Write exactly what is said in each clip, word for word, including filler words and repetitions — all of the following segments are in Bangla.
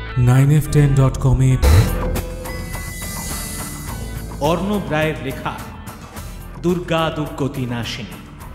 Nine F ten dot com এ অর্ণব রায়ের লেখা দুর্গা দুর্গতি নাশিনী।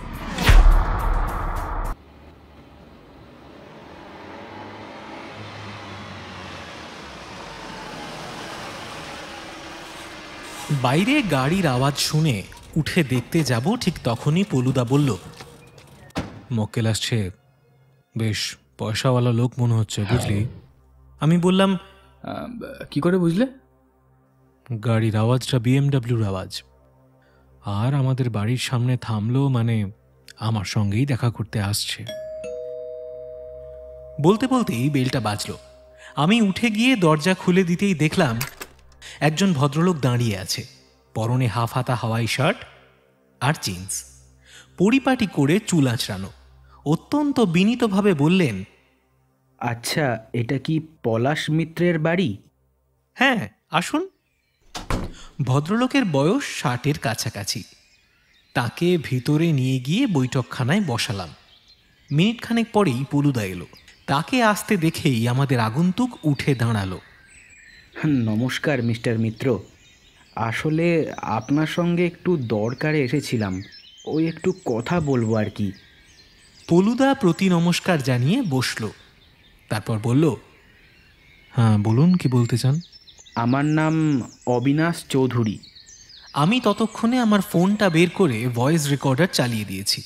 বাইরে গাড়ির আওয়াজ শুনে উঠে দেখতে যাব, ঠিক তখনই পলুদা বলল, মক্কেল আসছে, বেশ পয়সাওয়ালা লোক মনে হচ্ছে, বুঝলি? আমি বললাম, কি করে বুঝলে? গাড়ির আওয়াজটা বিএমডাব্লিউর আওয়াজ, আর আমাদের বাড়ির সামনে থামলো মানে আমার সঙ্গেই দেখা করতে আসছে। বলতে বলতেই বেলটা বাজলো। আমি উঠে গিয়ে দরজা খুলে দিতেই দেখলাম একজন ভদ্রলোক দাঁড়িয়ে আছে, পরনে হাফ হাতা হাওয়াই শার্ট আর জিন্স, পরিপাটি করে চুল আঁচড়ানো। অত্যন্ত বিনীতভাবে বললেন, আচ্ছা, এটা কি পলাশ মিত্রের বাড়ি? হ্যাঁ, আসুন। ভদ্রলোকের বয়স ষাটের কাছাকাছি। তাকে ভিতরে নিয়ে গিয়ে বৈঠকখানায় বসালাম। মিনিটখানেক পরেই পলুদা এলো। তাকে আসতে দেখেই আমাদের আগন্তুক উঠে দাঁড়ালো। নমস্কার মিস্টার মিত্র, আসলে আপনার সঙ্গে একটু দরকারে এসেছিলাম, ওই একটু কথা বলবো আর কি। পলুদা প্রতি নমস্কার জানিয়ে বসলো, তারপর বলল, হ্যাঁ বলুন, কি বলতে চান? আমার নাম অবিনাশ চৌধুরী। আমি ততক্ষণে আমার ফোনটা বের করে ভয়েস রেকর্ডার চালিয়ে দিয়েছি।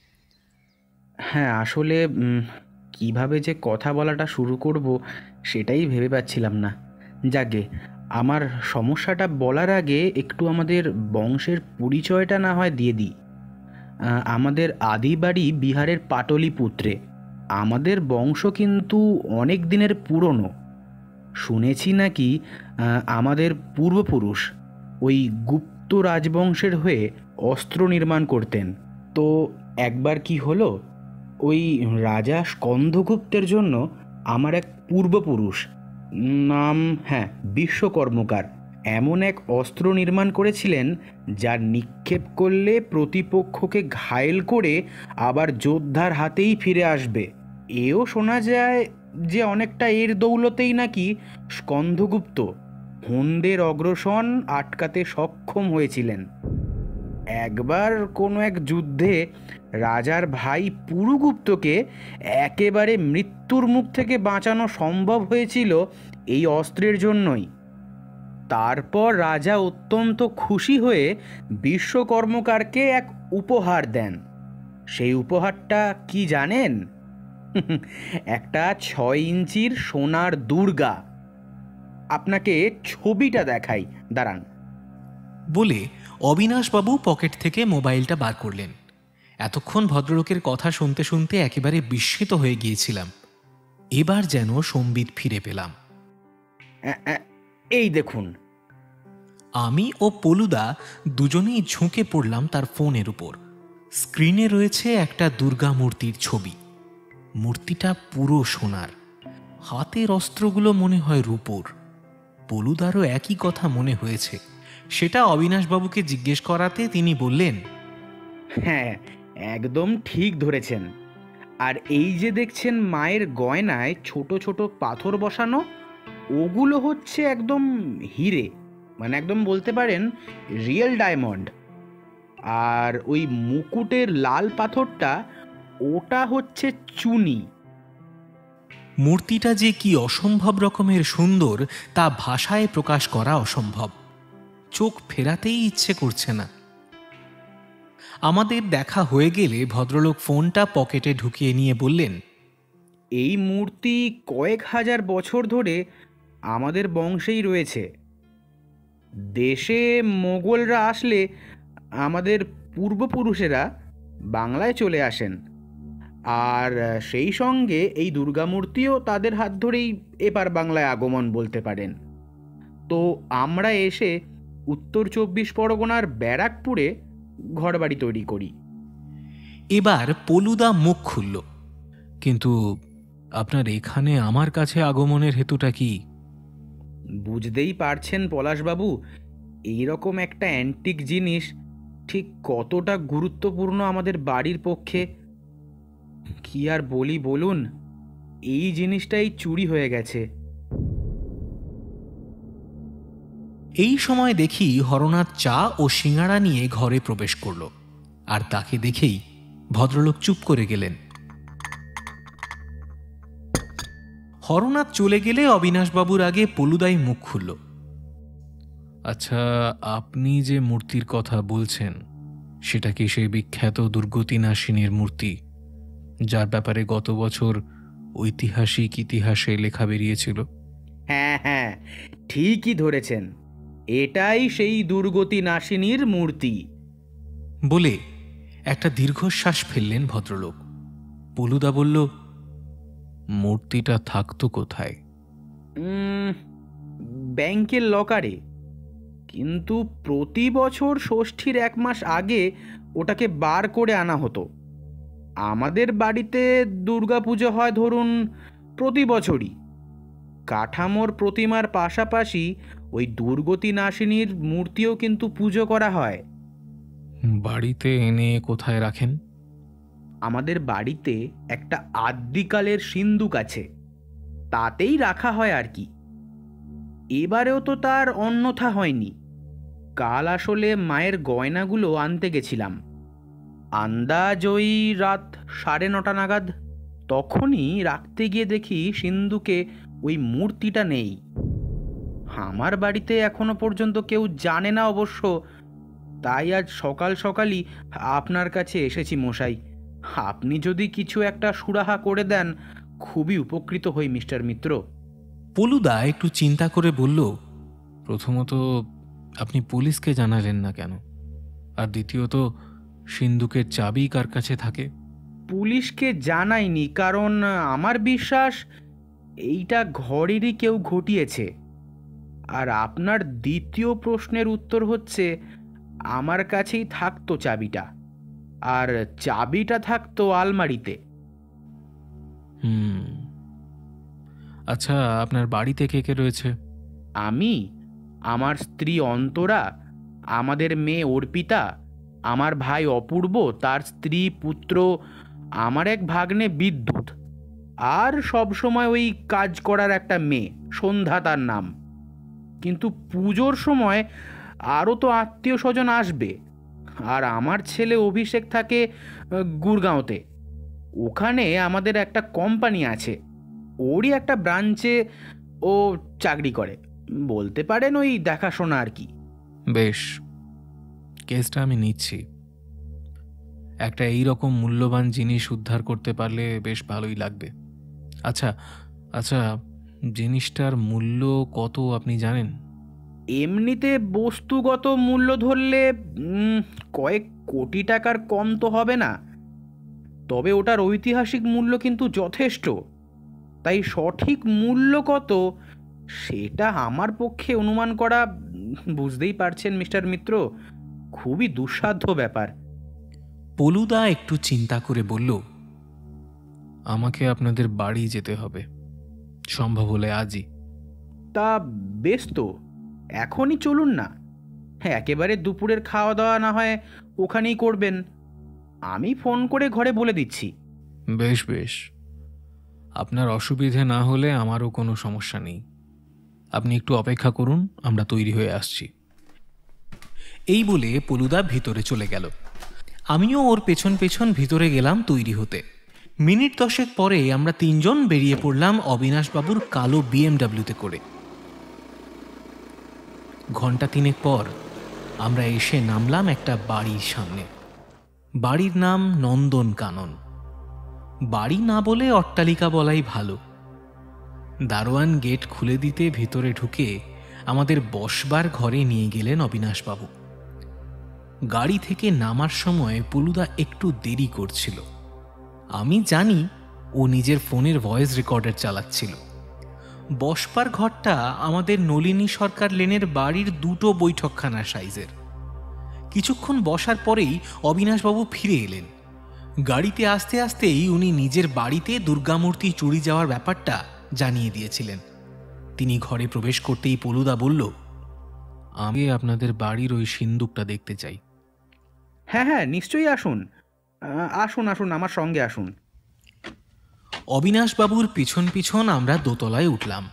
হ্যাঁ, আসলে কিভাবে যে কথা বলাটা শুরু করব সেটাই ভেবে পাচ্ছিলাম না। যাকে আমার সমস্যাটা বলার আগে একটু আমাদের বংশের পরিচয়টা না হয় দিয়ে দিই। আমাদের আদি বাড়ি বিহারের পাটলিপুত্রে। আমাদের বংশ কিন্তু অনেক দিনের পুরনো। শুনেছি নাকি আমাদের পূর্বপুরুষ ওই গুপ্ত রাজবংশের হয়ে অস্ত্র নির্মাণ করতেন। তো একবার কি হলো, ওই রাজা স্কন্দগুপ্তের জন্য আমার এক পূর্বপুরুষ, নাম হ্যাঁ বিশ্বকর্মকার, এমন এক অস্ত্র নির্মাণ করেছিলেন যার নিক্ষেপ করলে প্রতিপক্ষকে ঘায়েল করে আবার যোদ্ধার হাতেই ফিরে আসবে। এও শোনা যায় যে অনেকটা এর দৌলতেই নাকি স্কন্দগুপ্ত হুনদের অগ্রসন আটকাতে সক্ষম হয়েছিলেন। একবার কোনো এক যুদ্ধে রাজার ভাই পুরুগুপ্তকে একেবারে মৃত্যুর মুখ থেকে বাঁচানো সম্ভব হয়েছিল এই অস্ত্রের জন্যই। তারপর রাজা অত্যন্ত খুশি হয়ে বিশ্বকর্মকারকে এক উপহার দেন। সেই উপহারটা কি জানেন? একটা ছয় ইঞ্চির সোনার দুর্গা। আপনাকে ছবিটা দেখাই, দাঁড়ান। বলে অবিনাশবাবু পকেট থেকে মোবাইলটা বার করলেন। এতক্ষণ ভদ্রলোকের কথা শুনতে শুনতে একেবারে বিস্মিত হয়ে গিয়েছিলাম। এবার যেন সম্বিত ফিরে পেলাম। এই দেখুন। আমি ও পলুদা দুজনেই ঝুঁকে পড়লাম তার ফোনের উপর। স্ক্রিনে রয়েছে একটা দুর্গা মূর্তির ছবি। মূর্তিটা পুরো সোনার, হাতের অস্ত্রগুলো মনে হয় রূপোর। পলুদারও একই কথা মনে হয়েছে। সেটা অবিনাশবাবুকে জিজ্ঞেস করাতে তিনি বললেন, হ্যাঁ একদম ঠিক ধরেছেন। আর এই যে দেখছেন মায়ের গয়নায় ছোট ছোট পাথর বসানো, ওগুলো হচ্ছে একদম হিরে, মানে একদম বলতে পারেন রিয়েল ডায়মন্ড। আর ওই মুকুটের লাল পাথরটা, ওটা হচ্ছে চুনি। মূর্তিটা যে কি অসম্ভব রকমের সুন্দর তা ভাষায় প্রকাশ করা অসম্ভব। চোখ ফেরাতেই ইচ্ছে করছে না। আমাদের দেখা হয়ে গেলে ভদ্রলোক ফোনটা পকেটে ঢুকিয়ে নিয়ে বললেন, এই মূর্তি কয়েক হাজার বছর ধরে আমাদের বংশেই রয়েছে। দেশে মোগলরা আসলে আমাদের পূর্বপুরুষেরা বাংলায় চলে আসেন, আর সেই সঙ্গে এই দুর্গামূর্তিও তাদের হাত ধরেই এবার বাংলায় আগমন বলতে পারেন। তো আমরা এসে উত্তর চব্বিশ পরগনার ব্যারাকপুরে ঘরবাড়ি তৈরি করি। এবার পলুদা মুখ খুলল, কিন্তু আপনার এখানে আমার কাছে আগমনের হেতুটা কি? বুঝতেই পারছেন পলাশবাবু, এইরকম একটা অ্যান্টিক জিনিস ঠিক কতটা গুরুত্বপূর্ণ আমাদের বাড়ির পক্ষে। কি আর বলি বলুন, এই জিনিসটাই চুরি হয়ে গেছে। এই সময় দেখি হরনাথ চা ও সিঙাড়া নিয়ে ঘরে প্রবেশ করল, আর তাকে দেখেই ভদ্রলোক চুপ করে গেলেন। হরনাথ চলে গেলে অবিনাশবাবুর আগে পলুদাই মুখ খুলল। আচ্ছা, আপনি যে মূর্তির কথা বলছেন সেটা কি সেই বিখ্যাত দুর্গতি নাশিনীর মূর্তি, যার ব্যাপারে গত বছর ঐতিহাসিক ইতিহাসে লেখা বেরিয়েছিল? হ্যাঁ হ্যাঁ, ঠিকই ধরেছেন, এটাই সেই দুর্গতি নাশিনীর মূর্তি। বলে একটা দীর্ঘশ্বাস ফেললেন ভদ্রলোক। পলুদা বলল, মূর্তিটা থাকতো কোথায়? উম, ব্যাংকের লকারে, কিন্তু প্রতি বছর ষষ্ঠীর এক মাস আগে ওটাকে বার করে আনা হতো। আমাদের বাড়িতে দুর্গাপুজো হয় ধরুন প্রতি বছরই। কাঠামোর প্রতিমার পাশাপাশি ওই দুর্গতি নাশিনীর মূর্তিও কিন্তু পুজো করা হয়। বাড়িতে এনে কোথায় রাখেন? আমাদের বাড়িতে একটা আদ্যিকালের সিন্দুক আছে, তাতেই রাখা হয় আর কি। এবারেও তো তার অন্যথা হয়নি। কাল আসলে মায়ের গয়নাগুলো আনতে গেছিলাম, আন্দাজ ওই রাত সাড়ে নটা নাগাদ। তখনই রাখতে গিয়ে দেখি সিন্দুকে ওই মূর্তিটা নেই। আমার বাড়িতে এখনো পর্যন্ত কেউ জানে না অবশ্য, তাই আজ সকাল সকালই আপনার কাছে এসেছি মশাই। আপনি যদি কিছু একটা সুরাহা করে দেন খুবই উপকৃত হই মিস্টার মিত্র। পলুদা একটু চিন্তা করে বলল, প্রথমত আপনি পুলিশকে জানালেন না কেন? আর দ্বিতীয়ত সিন্দুকের চাবি কার কাছে থাকে? পুলিশকে জানাইনি কারণ আমার বিশ্বাস এইটা ঘরেরই কেউ ঘটিয়েছে। আর আপনার দ্বিতীয় প্রশ্নের উত্তর হচ্ছে, আমার কাছেই থাকতো চাবিটা, আর চাবিটা থাকতো আলমারিতে। হুম, আচ্ছা, আপনার বাড়িতে কে কে রয়েছে? আমি, আমার স্ত্রী অন্তরা, আমাদের মেয়ে অর্পিতা, আমার ভাই অপূর্ব, তার স্ত্রী, পুত্র, আমার এক ভাগ্নে বিদ্যুৎ, আর সব সময় ওই কাজ করার একটা মেয়ে সন্ধ্যা তার নাম। কিন্তু পুজোর সময় আরও তো আত্মীয় স্বজন আসবে। আর আমার ছেলে অভিষেক থাকে গুরগাঁওতে। ওখানে আমাদের একটা কোম্পানি আছে, ওরই একটা ব্রাঞ্চে ও চাকরি করে। বলতে পারেন ওই দেখাশোনা আর কি। বেশ, কেসটা আমি নিচ্ছি। একটা এই রকম মূল্যবান জিনিস উদ্ধার করতে পারলে বেশ ভালোই লাগবে। আচ্ছা আচ্ছা জিনিসটার মূল্য কত আপনি জানেন? এমনিতে বস্তুগত মূল্য ধরলে উম, কয়েক কোটি টাকার কম তো হবে না, তবে ওটার ঐতিহাসিক মূল্য কিন্তু যথেষ্ট। তাই সঠিক মূল্য কত সেটা আমার পক্ষে অনুমান করা, বুঝতেই পারছেন মিস্টার মিত্র, খুবই দুঃসাধ্য ব্যাপার। পলুদা একটু চিন্তা করে বলল, আমাকে আপনাদের বাড়ি যেতে হবে, সম্ভব হলে আজই। তা বেশ তো, এখনই চলুন না। হ্যাঁ, একেবারে দুপুরের খাওয়া দাওয়া না হয় ওখানেই করবেন, আমি ফোন করে ঘরে বলে দিচ্ছি। বেশ বেশ, আপনার অসুবিধে না হলে আমারও কোনো সমস্যা নেই। আপনি একটু অপেক্ষা করুন, আমরা তৈরি হয়ে আসছি। এই বলে পলুদা ভিতরে চলে গেল। আমিও ওর পেছন পেছন ভিতরে গেলাম তৈরি হতে। মিনিট দশেক পরে আমরা তিনজন বেরিয়ে পড়লাম অবিনাশবাবুর কালো বিএমডাব্লিউতে করে। ঘন্টা তিনেক পর আমরা এসে নামলাম একটা বাড়ির সামনে। বাড়ির নাম নন্দন কানন। বাড়ি না বলে অট্টালিকা বলাই ভালো। দারোয়ান গেট খুলে দিতে ভিতরে ঢুকে আমাদের বসবার ঘরে নিয়ে গেলেন অবিনাশবাবু। গাড়ি থেকে নামার সময় পলুদা একটু দেরি করছিল। আমি জানি ও নিজের ফোনের ভয়েস রেকর্ডার চালাচ্ছিল। বসবার ঘরটা আমাদের নলিনী সরকার লেনের বাড়ির দুটো বৈঠকখানা সাইজের। কিছুক্ষণ বসার পরেই অবিনাশবাবু ফিরে এলেন। গাড়িতে আসতে আসতেই উনি নিজের বাড়িতে দুর্গামূর্তি চুরি যাওয়ার ব্যাপারটা জানিয়ে দিয়েছিলেন। তিনি ঘরে প্রবেশ করতেই পলুদা বলল, আমি আপনাদের বাড়ির ওই সিন্দুকটা দেখতে চাই। হ্যাঁ হ্যাঁ, নিশ্চয়ই আসুন, আসুন আসুন, আমার সঙ্গে আসুন। অবিনাশবাবুর পিছন পিছন আমরা দোতলায় উঠলাম।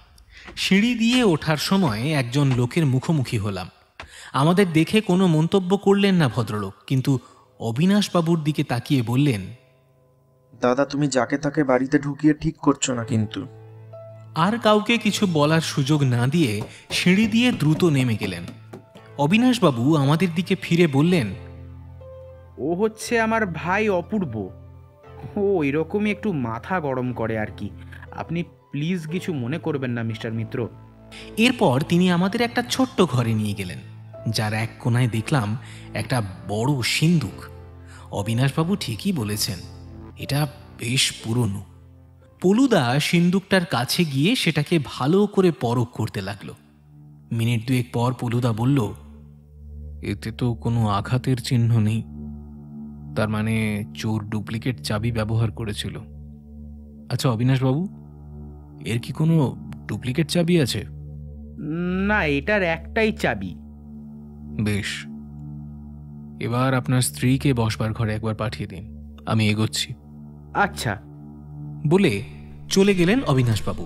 সিঁড়ি দিয়ে ওঠার সময় একজন লোকের মুখোমুখি হলাম। আমাদের দেখে কোনো মন্তব্য করলেন না ভদ্রলোক, কিন্তু অবিনাশবাবুর দিকে তাকিয়ে বললেন, দাদা, তুমি যাকে তাকে বাড়িতে ঢুকিয়ে ঠিক করছো না কিন্তু। আর কাউকে কিছু বলার সুযোগ না দিয়ে সিঁড়ি দিয়ে দ্রুত নেমে গেলেন। অবিনাশবাবু আমাদের দিকে ফিরে বললেন, ও হচ্ছে আমার ভাই অপূর্ব। ও এরকমই একটু মাথা গরম করে আর কি। আপনি প্লিজ কিছু মনে করবেন না মিস্টার মিত্র। এরপর তিনি আমাদের একটা ছোট্ট ঘরে নিয়ে গেলেন, যার এক কোনায় দেখলাম একটা বড় সিন্দুক। অবিনাশবাবু ঠিকই বলেছেন, এটা বেশ পুরনো। পলুদা সিন্দুকটার কাছে গিয়ে সেটাকে ভালো করে পরখ করতে লাগলো। মিনিট দুয়েক পর পলুদা বলল, এতে তো কোনো আঘাতের চিহ্ন নেই, তার মানে চোর ডুপ্লিকেট চাবি ব্যবহার করেছিল। আচ্ছা অবিনাশবাবু, এর কি কোনো ডুপ্লিকেট চাবি আছে? না, এটার একটাই চাবি। বেশ, এবার আপনার স্ত্রীকে বসবার ঘরে একবার পাঠিয়ে দিন, আমি এগোচ্ছি। আচ্ছা বলে চলে গেলেন অবিনাশবাবু।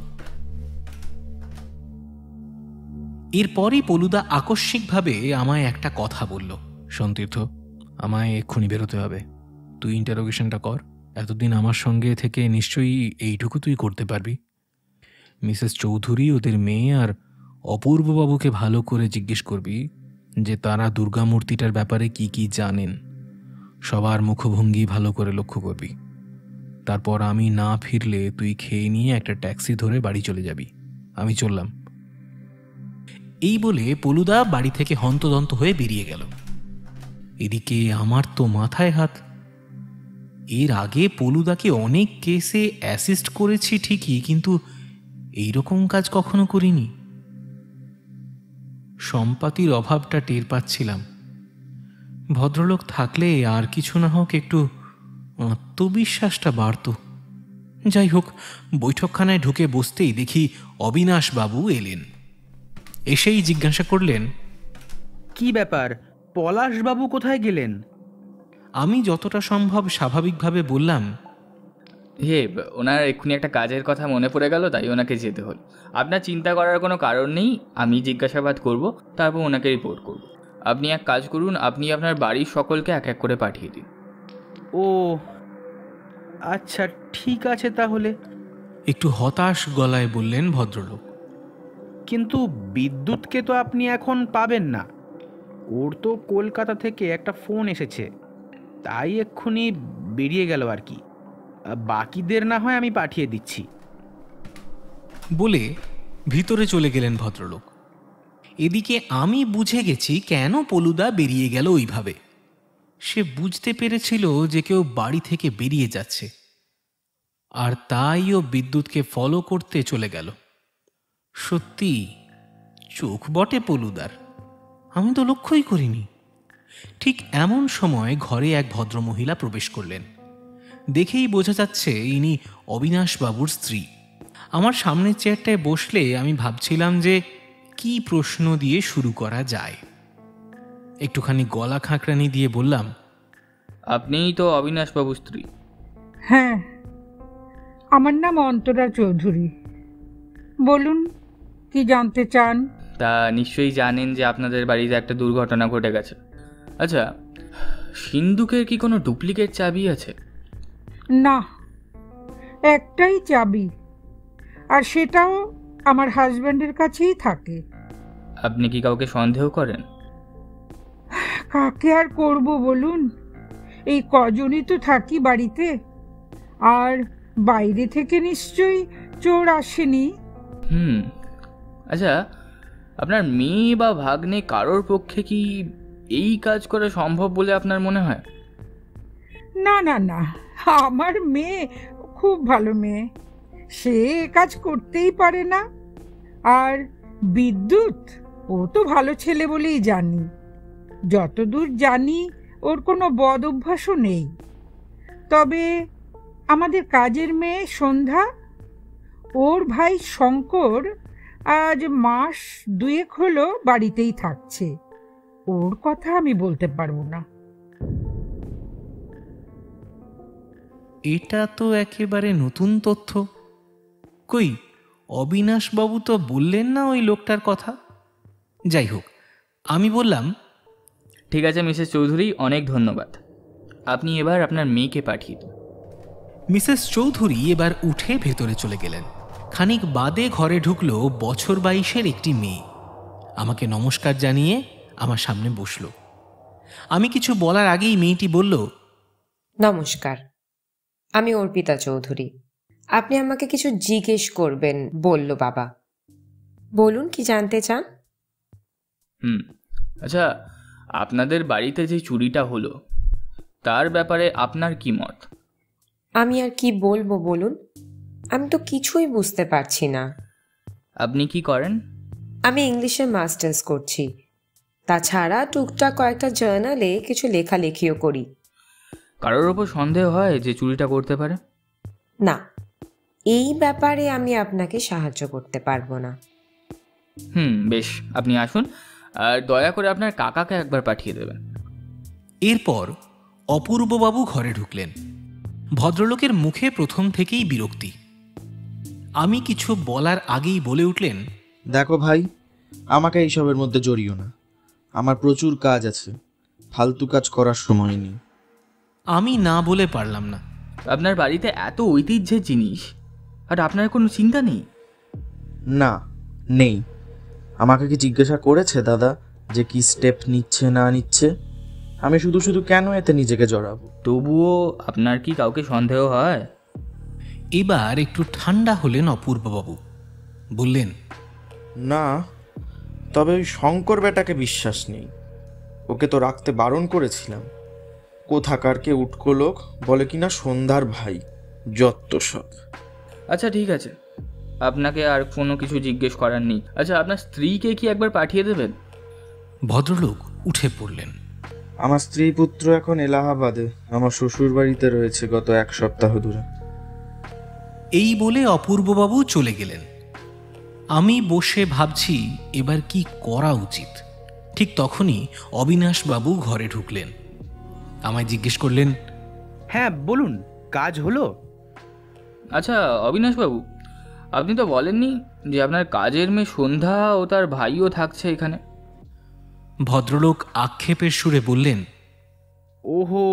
এরপরই পলুদা আকস্মিকভাবে আমায় একটা কথা বলল, সন্তীর্থ, আমায় এক্ষুনি বেরোতে হবে, তুই ইন্টারোগেশনটা কর। এতদিন আমার সঙ্গে থেকে নিশ্চয়ই এইটুকু তুই করতে পারবি। মিসেস চৌধুরী, ওদের মেয়ে আর অপূর্ববাবুকে ভালো করে জিজ্ঞেস করবি যে তারা দুর্গামূর্তিটার ব্যাপারে কি কি জানেন। সবার মুখভঙ্গি ভালো করে লক্ষ্য করবি। তারপর আমি না ফিরলে তুই খেয়ে নিয়ে একটা ট্যাক্সি ধরে বাড়ি চলে যাবি। আমি চললাম। এই বলে পলুদা বাড়ি থেকে হন্তদন্ত হয়ে বেরিয়ে গেল। এদিকে আমার তো মাথায় হাত। এর আগে পলুদাকে অনেক কেসে অ্যাসিস্ট করেছি ঠিকই, কিন্তু এইরকম কাজ কখনো করিনি। সম্পাতির অভাবটা টের পাচ্ছিলাম। ভদ্রলোক থাকলে আর কিছু না হোক একটু আত্মবিশ্বাসটা বাড়ত। যাই হোক, বৈঠকখানায় ঢুকে বসতেই দেখি অবিনাশবাবু এলেন। এসেই জিজ্ঞাসা করলেন, কি ব্যাপার, পলাশবাবু কোথায় গেলেন? আমি যতটা সম্ভব স্বাভাবিকভাবে বললাম, হে, ওনার এক্ষুনি একটা কাজের কথা মনে পড়ে গেল, তাই ওনাকে যেতে হল। আপনার চিন্তা করার কোনো কারণ নেই, আমি জিজ্ঞাসাবাদ করব, তারপর ওনাকে রিপোর্ট করব। আপনি এক কাজ করুন, আপনি আপনার বাড়ির সকলকে এক এক করে পাঠিয়ে দিন। ও আচ্ছা, ঠিক আছে তাহলে। একটু হতাশ গলায় বললেন ভদ্রলোক। কিন্তু বিদ্যুৎকে তো আপনি এখন পাবেন না। ওর তো কলকাতা থেকে একটা ফোন এসেছে, তাই এক্ষুনি বেরিয়ে গেল আর কি। বাকিদের না হয় আমি পাঠিয়ে দিচ্ছি। বলে ভিতরে চলে গেলেন ভদ্রলোক। এদিকে আমি বুঝে গেছি কেন পলুদা বেরিয়ে গেল ওইভাবে। সে বুঝতে পেরেছিল যে কেউ বাড়ি থেকে বেরিয়ে যাচ্ছে, আর তাই ও বিদ্যুৎকে ফলো করতে চলে গেল। সত্যি চোখ বটে পলুদার, আমি তো লক্ষ্যই করিনি। ঠিক এমন সময় ঘরে এক ভদ্রমহিলা প্রবেশ করলেন। দেখেই বোঝা যাচ্ছে ইনি অবিনাশবাবুর স্ত্রী। আমার সামনের চেয়ারটায় বসলে আমি ভাবছিলাম যে কি প্রশ্ন দিয়ে শুরু করা যায়। একটুখানি গলা খাঁকড়ানি দিয়ে বললাম, আপনিই তো অবিনাশবাবুর স্ত্রী? হ্যাঁ, আমার নাম অন্তরা চৌধুরী। বলুন, কি জানতে চান? তা নিশ্চয়ই জানেন যে আপনাদের বাড়িতে একটা দুর্ঘটনা ঘটে গেছে। আচ্ছা, সিন্দুকের কি কোনো ডুপ্লিকেট চাবি আছে? না, একটাই চাবি, আর সেটাও আমার হাজব্যান্ডের কাছেই থাকে। আপনি কি কাউকে সন্দেহ করেন? কাকে আর করব বলুন, এই কজনই তো থাকি বাড়িতে, আর বাইরে থেকে নিশ্চয়ই চোর আসেনি। হুম আচ্ছা, আপনার মেয়ে বা ভাগ্নে কারোর পক্ষে কি এই কাজ করা সম্ভব বলে আপনার মনে হয়? না না না, আমার মেয়ে খুব ভালো মেয়ে, সে কাজ করতেই পারে না। আর বিদ্যুৎ, ও তো ভালো ছেলে বলেই জানি। যতদূর জানি ওর কোনো বদ অভ্যাসও নেই। তবে আমাদের কাজের মেয়ে সন্ধ্যা, ওর ভাই শঙ্কর আজ মাস দুয়েক হলো বাড়িতেই থাকছে। ওর কথা আমি বলতে পারবো না। এটা তো একেবারে নতুন তথ্য। কই, অবিনাশবাবু তো বললেন না ওই লোকটার কথা। যাই হোক, আমি বললাম, ঠিক আছে মিসেস চৌধুরী, অনেক ধন্যবাদ। আপনি এবার আপনার মেয়েকে পাঠিয়ে দিন। মিসেস চৌধুরী এবার উঠে ভেতরে চলে গেলেন। খানিক বাদে ঘরে ঢুকলো বছর বাইশের একটি মেয়ে। আমাকে নমস্কার জানিয়ে আমার সামনে বসল। আমি কিছু বলার আগেই মেয়েটি বলল, নমস্কার, আমি অর্পিতা চৌধুরী। আপনি আমাকে কিছু জিজ্ঞেস করবেন বলল বাবা। বলুন, কি জানতে চান? হুম আচ্ছা, আপনাদের বাড়িতে যে চুরিটা হলো তার ব্যাপারে আপনার কি মত? আমি আর কি বলবো বলুন, আমি তো কিছুই বুঝতে পারছি না। আপনি কি করেন? আমি ইংলিশে মাস্টার্স করছি, তাছাড়া টুকটাক কয়েকটা জার্নালে কিছু লেখালেখিও করি। কারোর ওপর সন্দেহ হয় যে চুরিটা করতে পারে? না, এই ব্যাপারে আমি আপনাকে সাহায্য করতে পারবো না। হুম বেশ, আপনি আসুন, আর দয়া করে আপনার কাকাকে একবার পাঠিয়ে দেবেন। এরপর অপূর্ববাবু ঘরে ঢুকলেন। ভদ্রলোকের মুখে প্রথম থেকেই বিরক্তি। আমি কিছু বলার আগেই বলে উঠলেন, দেখো ভাই, আমাকে এইসবের মধ্যে জড়িও না। আমার প্রচুর কাজ আছে, ফালতু কাজ করার সময় নেই। আমি না বলে পারলাম না। আপনার বাড়িতে এত ঐতিহ্যের জিনিস, আর আপনার কোনো চিন্তা নেই? না, নেই। আমাকে কি জিজ্ঞাসা করেছে দাদা যে কি স্টেপ নিচ্ছে না নিচ্ছে? আমি শুধু শুধু কেন এতে নিজেকে জড়াবো? তবুও আপনার কি কাউকে সন্দেহ হয়? এবার একটু ঠান্ডা হলেন অপূর্ববাবু। বললেন, না, তবে ওই শঙ্কর বেটাকে বিশ্বাস নেই। ওকে তো রাখতে বারণ করেছিলাম। কোথাকার কে উটকো লোক, বলে কিনা সন্ধ্যার ভাই। যত সব। আচ্ছা ঠিক আছে, আপনাকে আর কোনো কিছু জিজ্ঞেস করার নেই। আচ্ছা, আপনার স্ত্রীকে কি একবার পাঠিয়ে দেবেন? ভদ্রলোক উঠে পড়লেন। আমার স্ত্রী পুত্র এখন এলাহাবাদে আমার শ্বশুর বাড়িতে রয়েছে গত এক সপ্তাহ ধরে। এই বলে অপূর্ববাবু চলে গেলেন। আমি বসে ভাবছি এবার কি করা উচিত। ঠিক তখনই অবিনাশবাবু ঘরে ঢুকলেন। আমায় জিজ্ঞেস করলেন, হ্যাঁ বলুন, কাজ হলো? আচ্ছা অবিনাশবাবু, আপনি তো বলেননি যে আপনার কাজের মেয়ে সন্ধ্যা ও তার ভাইও থাকছে এখানে? ভদ্রলোক আক্ষেপের সুরে বললেন, ওহো,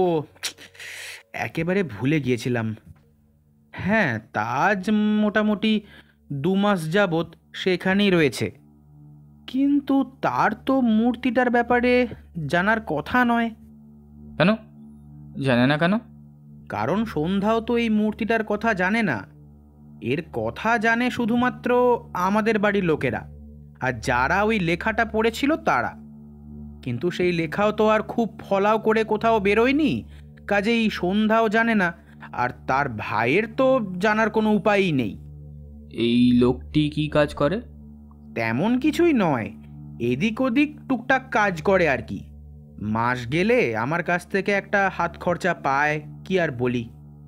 একেবারে ভুলে গিয়েছিলাম। হ্যাঁ, তাজ মোটামুটি দু মাস যাবৎ সেখানেই রয়েছে, কিন্তু তার তো মূর্তিটার ব্যাপারে জানার কথা নয়। কেন জানে না কেন? কারণ সন্ধ্যাও তো এই মূর্তিটার কথা জানে না। এর কথা জানে শুধুমাত্র আমাদের বাড়ির লোকেরা, আর যারা ওই লেখাটা পড়েছিল তারা। কিন্তু সেই লেখাও তো আর খুব ফলাও করে কোথাও বেরোয়নি, কাজেই সন্ধ্যাও জানে না, আর তার ভাইয়ের তো জানার কোনো উপায়ই নেই। এই লোকটি কি কাজ করে? তেমন কিছুই নয়, এদিক ওদিক টুকটাক কাজ করে আর কি। মাস গেলে আমার কাছ থেকে একটা হাত খরচা পায়, কি আর বলি।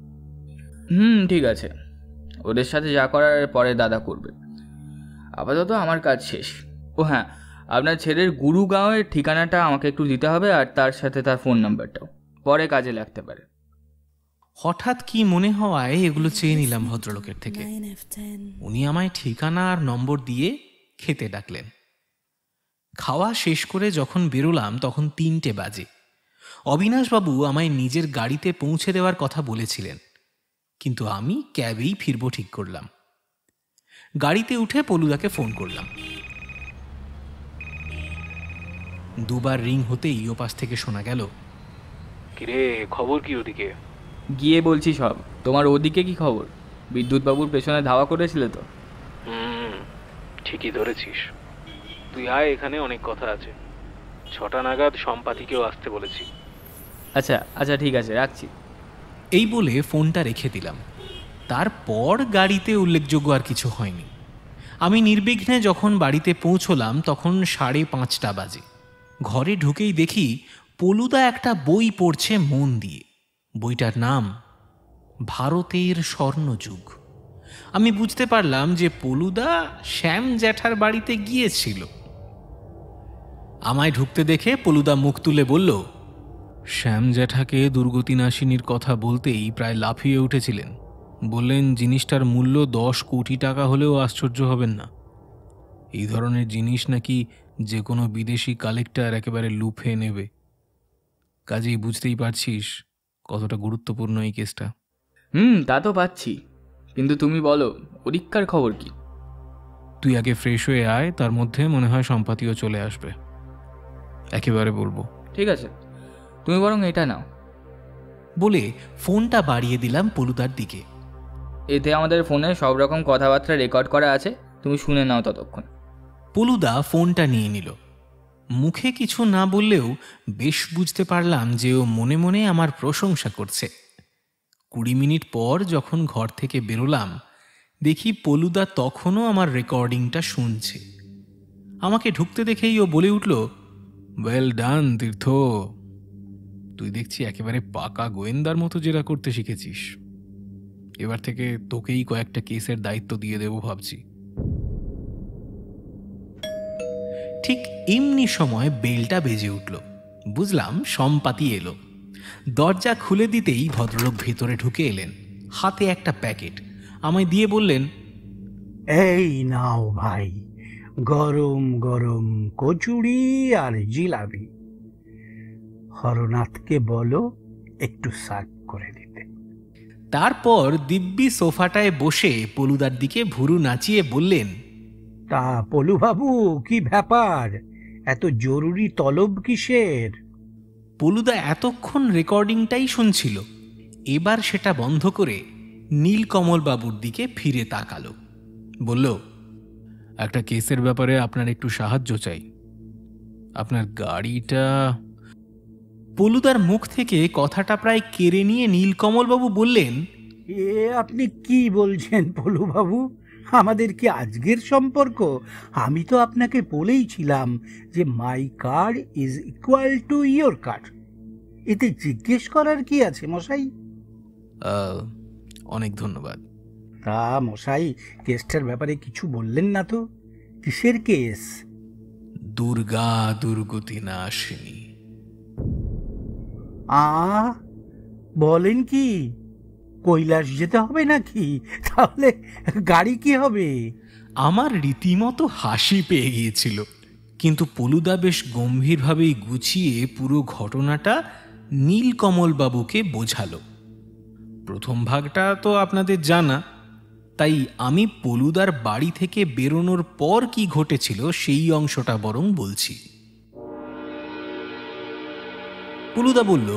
হুম ঠিক আছে, ওদের সাথে যা করার পরে দাদা করবে। আপাতত আমার কাজ শেষ। ও হ্যাঁ, আপনার ছেলের গুরুগাঁওয়ের ঠিকানাটা আমাকে একটু দিতে হবে, আর তার সাথে তার ফোন নাম্বারটাও, পরে কাজে লাগতে পারে। হঠাৎ কি মনে হওয়ায় এগুলো চেয়ে নিলাম ভদ্রলোকের থেকে। উনি আমায় ঠিকানা আর নম্বর দিয়ে খেতে ডাকলেন। খাওয়া শেষ করে যখন বেরোলাম তখন তিনটে বাজে। অবিনাশবাবু আমায় নিজের গাড়িতে পৌঁছে দেওয়ার কথা বলেছিলেন, কিন্তু আমি ক্যাবেই ফিরবো ঠিক করলাম। গাড়িতে উঠে পলুদাকে ফোন করলাম। দুবার রিং হতেই ওপাশ থেকে শোনা গেল, কিরে খবর কি ওদিকে? গিয়ে বলছি সব। তোমার ওদিকে কি খবর? বিদ্যুৎবাবুর পেছনে ধাওয়া করেছিলে তো? হুম, ঠিকই ধরেছিস। তুই আয়, এখানে অনেক কথা আছে। ছটা নাগাদ সম্পাতিকেও আসতে বলেছি। আচ্ছা আচ্ছা ঠিক আছে, রাখছি। এই বলে ফোনটা রেখে দিলাম। তারপর গাড়িতে উল্লেখযোগ্য আর কিছু হয়নি। আমি নির্বিঘ্নে যখন বাড়িতে পৌঁছলাম তখন সাড়ে পাঁচটা বাজে। ঘরে ঢুকেই দেখি পলুদা একটা বই পড়ছে মন দিয়ে। বইটার নাম ভারতের স্বর্ণযুগ। আমি বুঝতে পারলাম যে পলুদা শ্যাম জ্যাঠার বাড়িতে গিয়েছিল। আমায় ঢুকতে দেখে পলুদা মুখ তুলে বলল, শ্যাম জ্যাঠাকে দুর্গতি নাশিনীর কথা বলতেই প্রায় লাফিয়ে উঠেছিলেন। বললেন জিনিসটার মূল্য দশ কোটি টাকা হলেও আশ্চর্য হবেন না। এই ধরনের জিনিস নাকি যে কোনো বিদেশি কালেক্টর একেবারে লুফে নেবে। কাজেই বুঝতেই পারছিস কতটা গুরুত্বপূর্ণ এই কেসটা। হুম, তা তো পাচ্ছি, কিন্তু তুমি বলো পরীক্ষার খবর কি? তুই আগে ফ্রেশ হয়ে আয়, তার মধ্যে মনে হয় সম্পাতিও চলে আসবে। একেবারে বলবো। ঠিক আছে, তুমি বরং এটা নাও। বলে ফোনটা বাড়িয়ে দিলাম পলুদার দিকে। এতে আমাদের ফোনে সব রকম কথাবার্তা রেকর্ড করা আছে, তুমি শুনে নাও ততক্ষণ। পলুদা ফোনটা নিয়ে নিল। মুখে কিছু না বললেও বেশ বুঝতে পারলাম যে ও মনে মনে আমার প্রশংসা করছে। কুড়ি মিনিট পর যখন ঘর থেকে বেরোলাম, দেখি পলুদা তখনও আমার রেকর্ডিংটা শুনছে। আমাকে ঢুকতে দেখেই ও বলে উঠল, ওয়েল ডান তীর্থ, তুই দেখছি একেবারে পাকা গোয়েন্দার মতো জেরা করতে শিখেছিস। এবার থেকে তোকেই কয়েকটা কেসের দায়িত্ব দিয়ে দেবো ভাবছি। ঠিক এমনি সময় বেলটা বেজে উঠল। বুঝলাম সম্পাতি এলো। দরজা খুলে দিতেই ভদ্রলোক ভেতরে ঢুকে এলেন, হাতে একটা প্যাকেট আমায় দিয়ে বললেন, এই নাও ভাই, গরম গরম কচুরি আর জিলাপি। হরনাথকে বলো একটু সার্ভ করে দিতে। তারপর দিব্যি সোফাটায় বসে পলুদার দিকে ভুরু নাচিয়ে বললেন, তা পলুবাবু, কি ব্যাপার, এত জরুরি তলব কিসের? পলুদা এতক্ষণ রেকর্ডিংটাই শুনছিল, এবার সেটা বন্ধ করে নীলকমল বাবুর দিকে ফিরে তাকালো। বলল, একটা কেসের ব্যাপারে আপনার একটু সাহায্য চাই। আপনার গাড়িটা। পলুদার মুখ থেকে কথাটা প্রায় কেড়ে নিয়ে নীলকমল বাবু বললেন, এ আপনি কি বলছেন পলুবাবু? আমাদের কি আজকের সম্পর্ক? আমি তো আপনাকে বলেইছিলাম যে my car is equal to your car. এতে জিজ্ঞেস করার কি আছে মশাই? অনেক ধন্যবাদ। তা মশাই, কেসটার ব্যাপারে কিছু বললেন না তো? কিসের কেস? দুর্গা দুর্গতি নাশিনী। আ বলেন কি? কৈলাস যেতে হবে নাকি? তাহলে গাড়ি কি হবে? আমার রীতিমতো হাসি পেয়ে গিয়েছিল, কিন্তু পলুদা বেশ গম্ভীরভাবেই গুছিয়ে পুরো ঘটনাটা নীলকমল বাবুকে বোঝালো। প্রথম ভাগটা তো আপনাদের জানা, তাই আমি পলুদার বাড়ি থেকে বেরোনোর পর কি ঘটেছিল সেই অংশটা বরং বলছি। পলুদা বলল,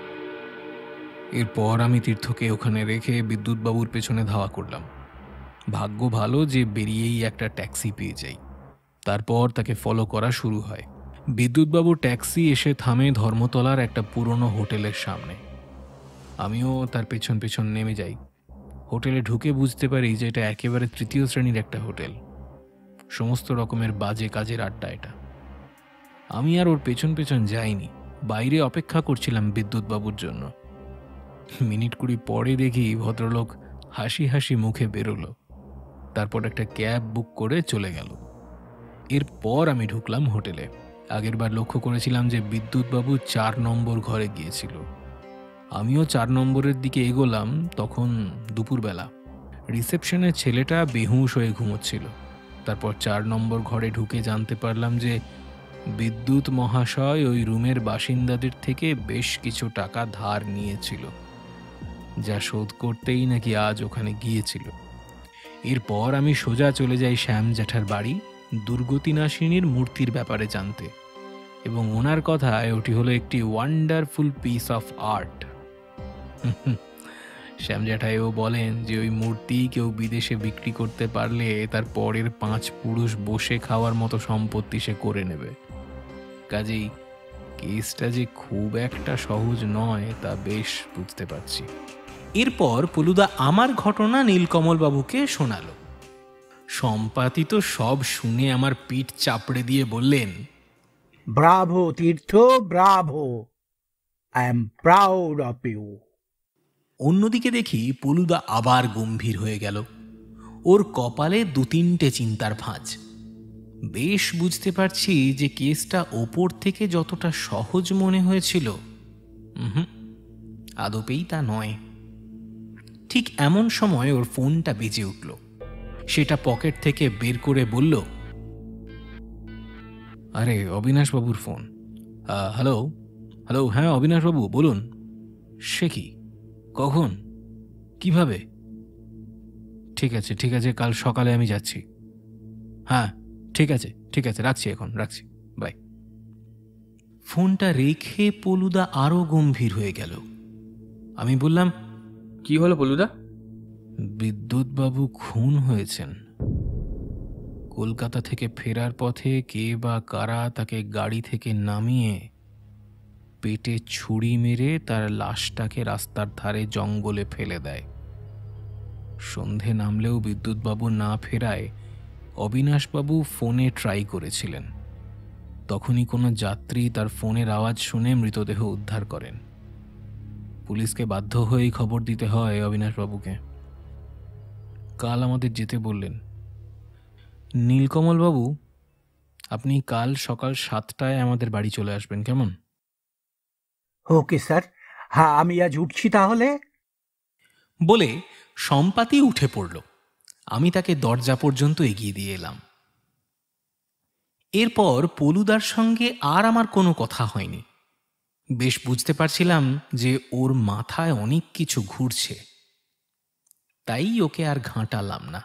এরপর আমি তীর্থকে ওখানে রেখে বিদ্যুৎবাবুর পেছনে ধাওয়া করলাম। ভাগ্য ভালো যে বেরিয়েই একটা ট্যাক্সি পেয়ে যাই। তারপর তাকে ফলো করা শুরু হয়। বিদ্যুৎবাবুর ট্যাক্সি এসে থামে ধর্মতলার একটা পুরনো হোটেলের সামনে। আমিও তার পেছন পেছন নেমে যাই। হোটেলে ঢুকে বুঝতে পারি যে এটা একেবারে তৃতীয় শ্রেণীর একটা হোটেল। সমস্ত রকমের বাজে কাজের আড্ডা এটা। আমি আর ওর পেছন পেছন যাইনি, বাইরে অপেক্ষা করছিলাম বিদ্যুৎবাবুর জন্য। মিনিট কুড়ি পরে দেখি ভদ্রলোক হাসি হাসি মুখে বেরোলো, তারপর একটা ক্যাব বুক করে চলে গেল। এরপর আমি ঢুকলাম হোটেলে। আগের বার লক্ষ্য করেছিলাম যে বিদ্যুৎবাবু চার নম্বর ঘরে গিয়েছিল। আমিও চার নম্বরের দিকে এগোলাম। তখন দুপুরবেলা। রিসেপশনের ছেলেটা বেহুঁশ হয়ে ঘুমোচ্ছিল। তারপর চার নম্বর ঘরে ঢুকে জানতে পারলাম যে বিদ্যুৎ মহাশয় ওই রুমের বাসিন্দাদের থেকে বেশ কিছু টাকা ধার নিয়েছিল, যা শোধ করতেই নাকি আজ ওখানে গিয়েছিল। এরপর আমি সোজা চলে যাই শ্যাম জ্যাঠার বাড়ি দুর্গতিনাশিনীর মূর্তির ব্যাপারে জানতে, এবং ওনার কথায় ওটি হলো একটি wonderful piece of art. Shyam জ্যাঠাইও বলেন যে ওই মূর্তি কেউ বিদেশে বিক্রি করতে পারলে তার পরের পাঁচ পুরুষ বসে খাওয়ার মতো সম্পত্তি সে করে নেবে। কাজেই কেসটা যে খুব একটা সহজ নয় তা বেশ বুঝতে পারছি। এরপর পলুদা আমার ঘটনা নীলকমল বাবুকে শোনালো। সম্পাতি তো সব শুনে আমার পিঠ চাপড়ে দিয়ে বললেন, bravo Tirtha, bravo, I am proud of you. অন্যদিকে দেখি পলুদা আবার গম্ভীর হয়ে গেল। ওর কপালে দু তিনটে চিন্তার ভাঁজ। বেশ বুঝতে পারছি যে কেসটা ওপর থেকে যতটা সহজ মনে হয়েছিল, হুম আদপেই তা নয়। ঠিক এমন সময় ওর ফোনটা বেজে উঠল। সেটা পকেট থেকে বের করে বলল, আরে অবিনাশবাবুর ফোন। হ্যালো হ্যালো হ্যাঁ অবিনাশবাবু বলুন। সে কি, কখন, কিভাবে? ঠিক আছে ঠিক আছে কাল সকালে আমি যাচ্ছি। হ্যাঁ ঠিক আছে ঠিক আছে রাখছি, এখন রাখছি, বাই। ফোনটা রেখে পলুদা আরো গম্ভীর হয়ে গেল। আমি বললাম, কি হলো পলুদা? বিদ্যুৎবাবু খুন হয়েছেন। কলকাতা থেকে ফেরার পথে কে বা কারা তাকে গাড়ি থেকে নামিয়ে পেটে ছুরি মেরে তার লাশটাকে রাস্তার ধারে জঙ্গলে ফেলে দেয়। সন্ধে নামলেও বিদ্যুৎবাবু না ফেরায় অবিনাশবাবু ফোনে ট্রাই করেছিলেন। তখনই কোনো যাত্রী তার ফোনের আওয়াজ শুনে মৃতদেহ উদ্ধার করেন। পুলিশকে বাধ্য হয়েই খবর দিতে হয় অবিনাশবাবুকে। কাল আমাদের যেতে বললেন। নীলকমলবাবু, আপনি কাল সকাল সাতটায় আমাদের বাড়ি চলে আসবেন, কেমন? ওকে স্যার, হ্যাঁ আমি আজ উঠছি তাহলে। বলে সম্পাতি উঠে পড়ল। আমি তাকে দরজা পর্যন্ত এগিয়ে দিয়ে এলাম। এরপর পলুদার সঙ্গে আর আমার কোনো কথা হয়নি। বেশ বুঝতে পারছিলাম যে ওর মাথায় অনেক কিছু ঘুরছে, তাই ওকে আর ঘাঁটালাম না।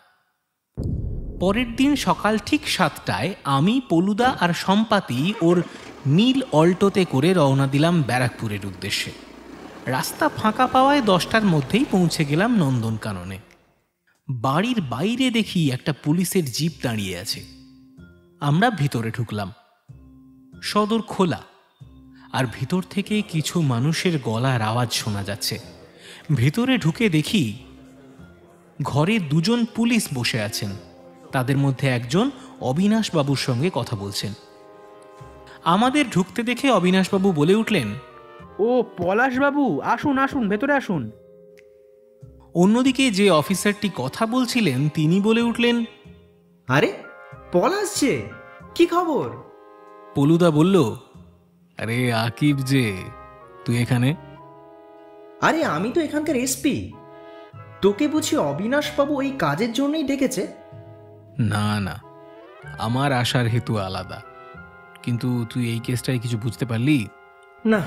পরের দিন সকাল ঠিক সাতটায় আমি, পলুদা আর সম্পাতি ওর নীল অল্টোতে করে রওনা দিলাম ব্যারাকপুরের উদ্দেশ্যে। রাস্তা ফাঁকা পাওয়ায় দশটার মধ্যেই পৌঁছে গেলাম নন্দনকাননে। বাড়ির বাইরে দেখি একটা পুলিশের জিপ দাঁড়িয়ে আছে। আমরা ভিতরে ঢুকলাম। সদর খোলা, আর ভিতর থেকে কিছু মানুষের গলার আওয়াজ শোনা যাচ্ছে। ভিতরে ঢুকে দেখি ঘরে দুজন পুলিশ বসে আছেন। তাদের মধ্যে একজন অবিনাশবাবুর সঙ্গে কথা বলছেন। আমাদের ঢুকতে দেখে অবিনাশবাবু বলে উঠলেন, ও পলাশবাবু, আসুন আসুন, ভেতরে আসুন। অন্যদিকে যে অফিসারটি কথা বলছিলেন তিনি বলে উঠলেন, আরে পলাশ যে, কি খবর? পলুদা বলল, আরে আকিব যে, তুই এখানে? আরে আমি তো এখানকার এসপি। তোকে বুঝি অবিনাশবাবু এই কাজের জন্যই ডেকেছে? না না, আমার আসার হেতু আলাদা। কিন্তু তুই এই কেসটায় কিছু বুঝতে পারলি? না,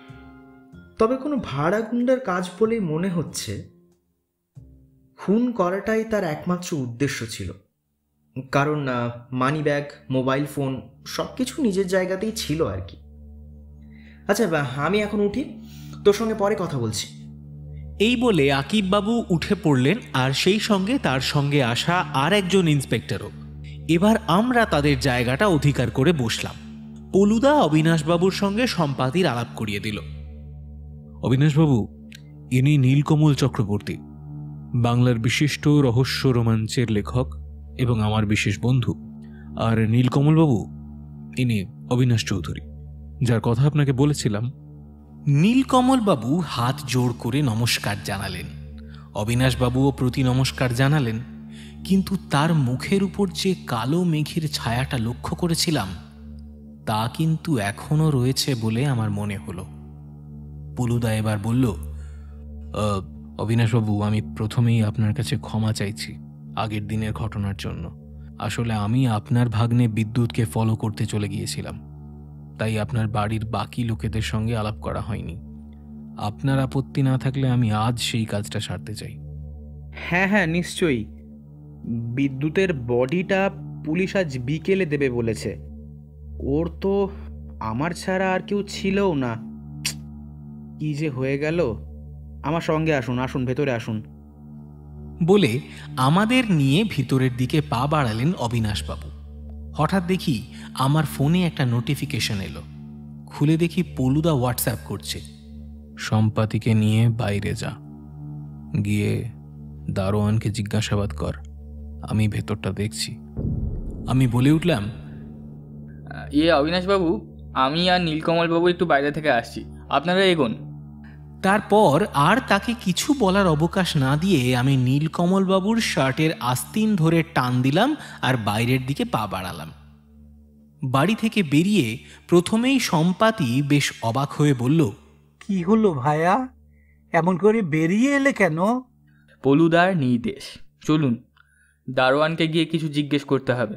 তবে কোনো ভাড়া গুন্ডার কাজ বলেই মনে হচ্ছে। খুন করাটাই তার একমাত্র উদ্দেশ্য ছিল, কারণ মানি ব্যাগ, মোবাইল ফোন সব কিছু নিজের জায়গাতেই ছিল আর কি। আচ্ছা আমি এখন উঠি, তোর সঙ্গে পরে কথা বলছি। এই বলে আকিব বাবু উঠে পড়লেন, আর সেই সঙ্গে তার সঙ্গে আসা আর একজন ইন্সপেক্টরও। এবার আমরা তাদের জায়গাটা অধিকার করে বসলাম। পলুদা অবিনাশবাবুর সঙ্গে সম্পাতির আলাপ করিয়ে দিল। অবিনাশবাবু, ইনি নীলকমল চক্রবর্তী, বাংলার বিশিষ্ট রহস্য রোমাঞ্চের লেখক এবং আমার বিশেষ বন্ধু। আর নীলকমলবাবু, ইনি অবিনাশ চৌধুরী, যার কথা আপনাকে বলেছিলাম। নীলকমলবাবু হাত জোড় করে নমস্কার জানালেন। অবিনাশবাবুও প্রতি নমস্কার জানালেন। কিন্তু তার মুখের উপর যে কালো মেঘের ছায়াটা লক্ষ্য করেছিলাম, তা কিন্তু এখনো রয়েছে বলে আমার মনে হলো। পলুদা এবার বলল, অবিনাশবাবু, আমি প্রথমেই আপনার কাছে ক্ষমা চাইছি আগের দিনের ঘটনার জন্য। আসলে আমি আপনার ভাগ্নে বিদ্যুৎকে ফলো করতে চলে গিয়েছিলাম, তাই আপনার বাড়ির বাকি লোকেদের সঙ্গে আলাপ করা হয়নি। আপনার আপত্তি না থাকলে আমি আজ সেই কাজটা সারতে চাই। হ্যাঁ হ্যাঁ নিশ্চয়ই। বিদ্যুতের বডিটা পুলিশ আজ বিকেলে দেবে বলেছে। ওর তো আমার ছাড়া আর কেউ ছিলও না। কি যে হয়ে গেল। আমার সঙ্গে আসুন, আসুন ভেতরে আসুন। বলে আমাদের নিয়ে ভিতরের দিকে পা বাড়ালেন অবিনাশবাবু। হঠাৎ দেখি আমার ফোনে একটা নোটিফিকেশন এলো। খুলে দেখি পলুদা হোয়াটসঅ্যাপ করছে, সম্পাতিকে নিয়ে বাইরে যা, গিয়ে দারোয়ানকে জিজ্ঞাসাবাদ কর, আমি ভেতরটা দেখছি। আমি বলে উঠলাম, ইয়ে অবিনাশবাবু, আমি আর নীলকমলবাবু একটু বাইরে থেকে আসছি, আপনারা এগোন। তারপর আর তাকে কিছু বলার অবকাশ না দিয়ে আমি নীলকমলবাবুর শার্টের আস্তিন ধরে টান দিলাম আর বাইরের দিকে পা বাড়ালাম। বাড়ি থেকে বেরিয়ে প্রথমেই সম্পাতি বেশ অবাক হয়ে বলল, কি হলো ভায়া, এমন করে বেরিয়ে এলে কেন? পলুদার নির্দেশ। চলুন, দারোয়ানকে গিয়ে কিছু জিজ্ঞেস করতে হবে।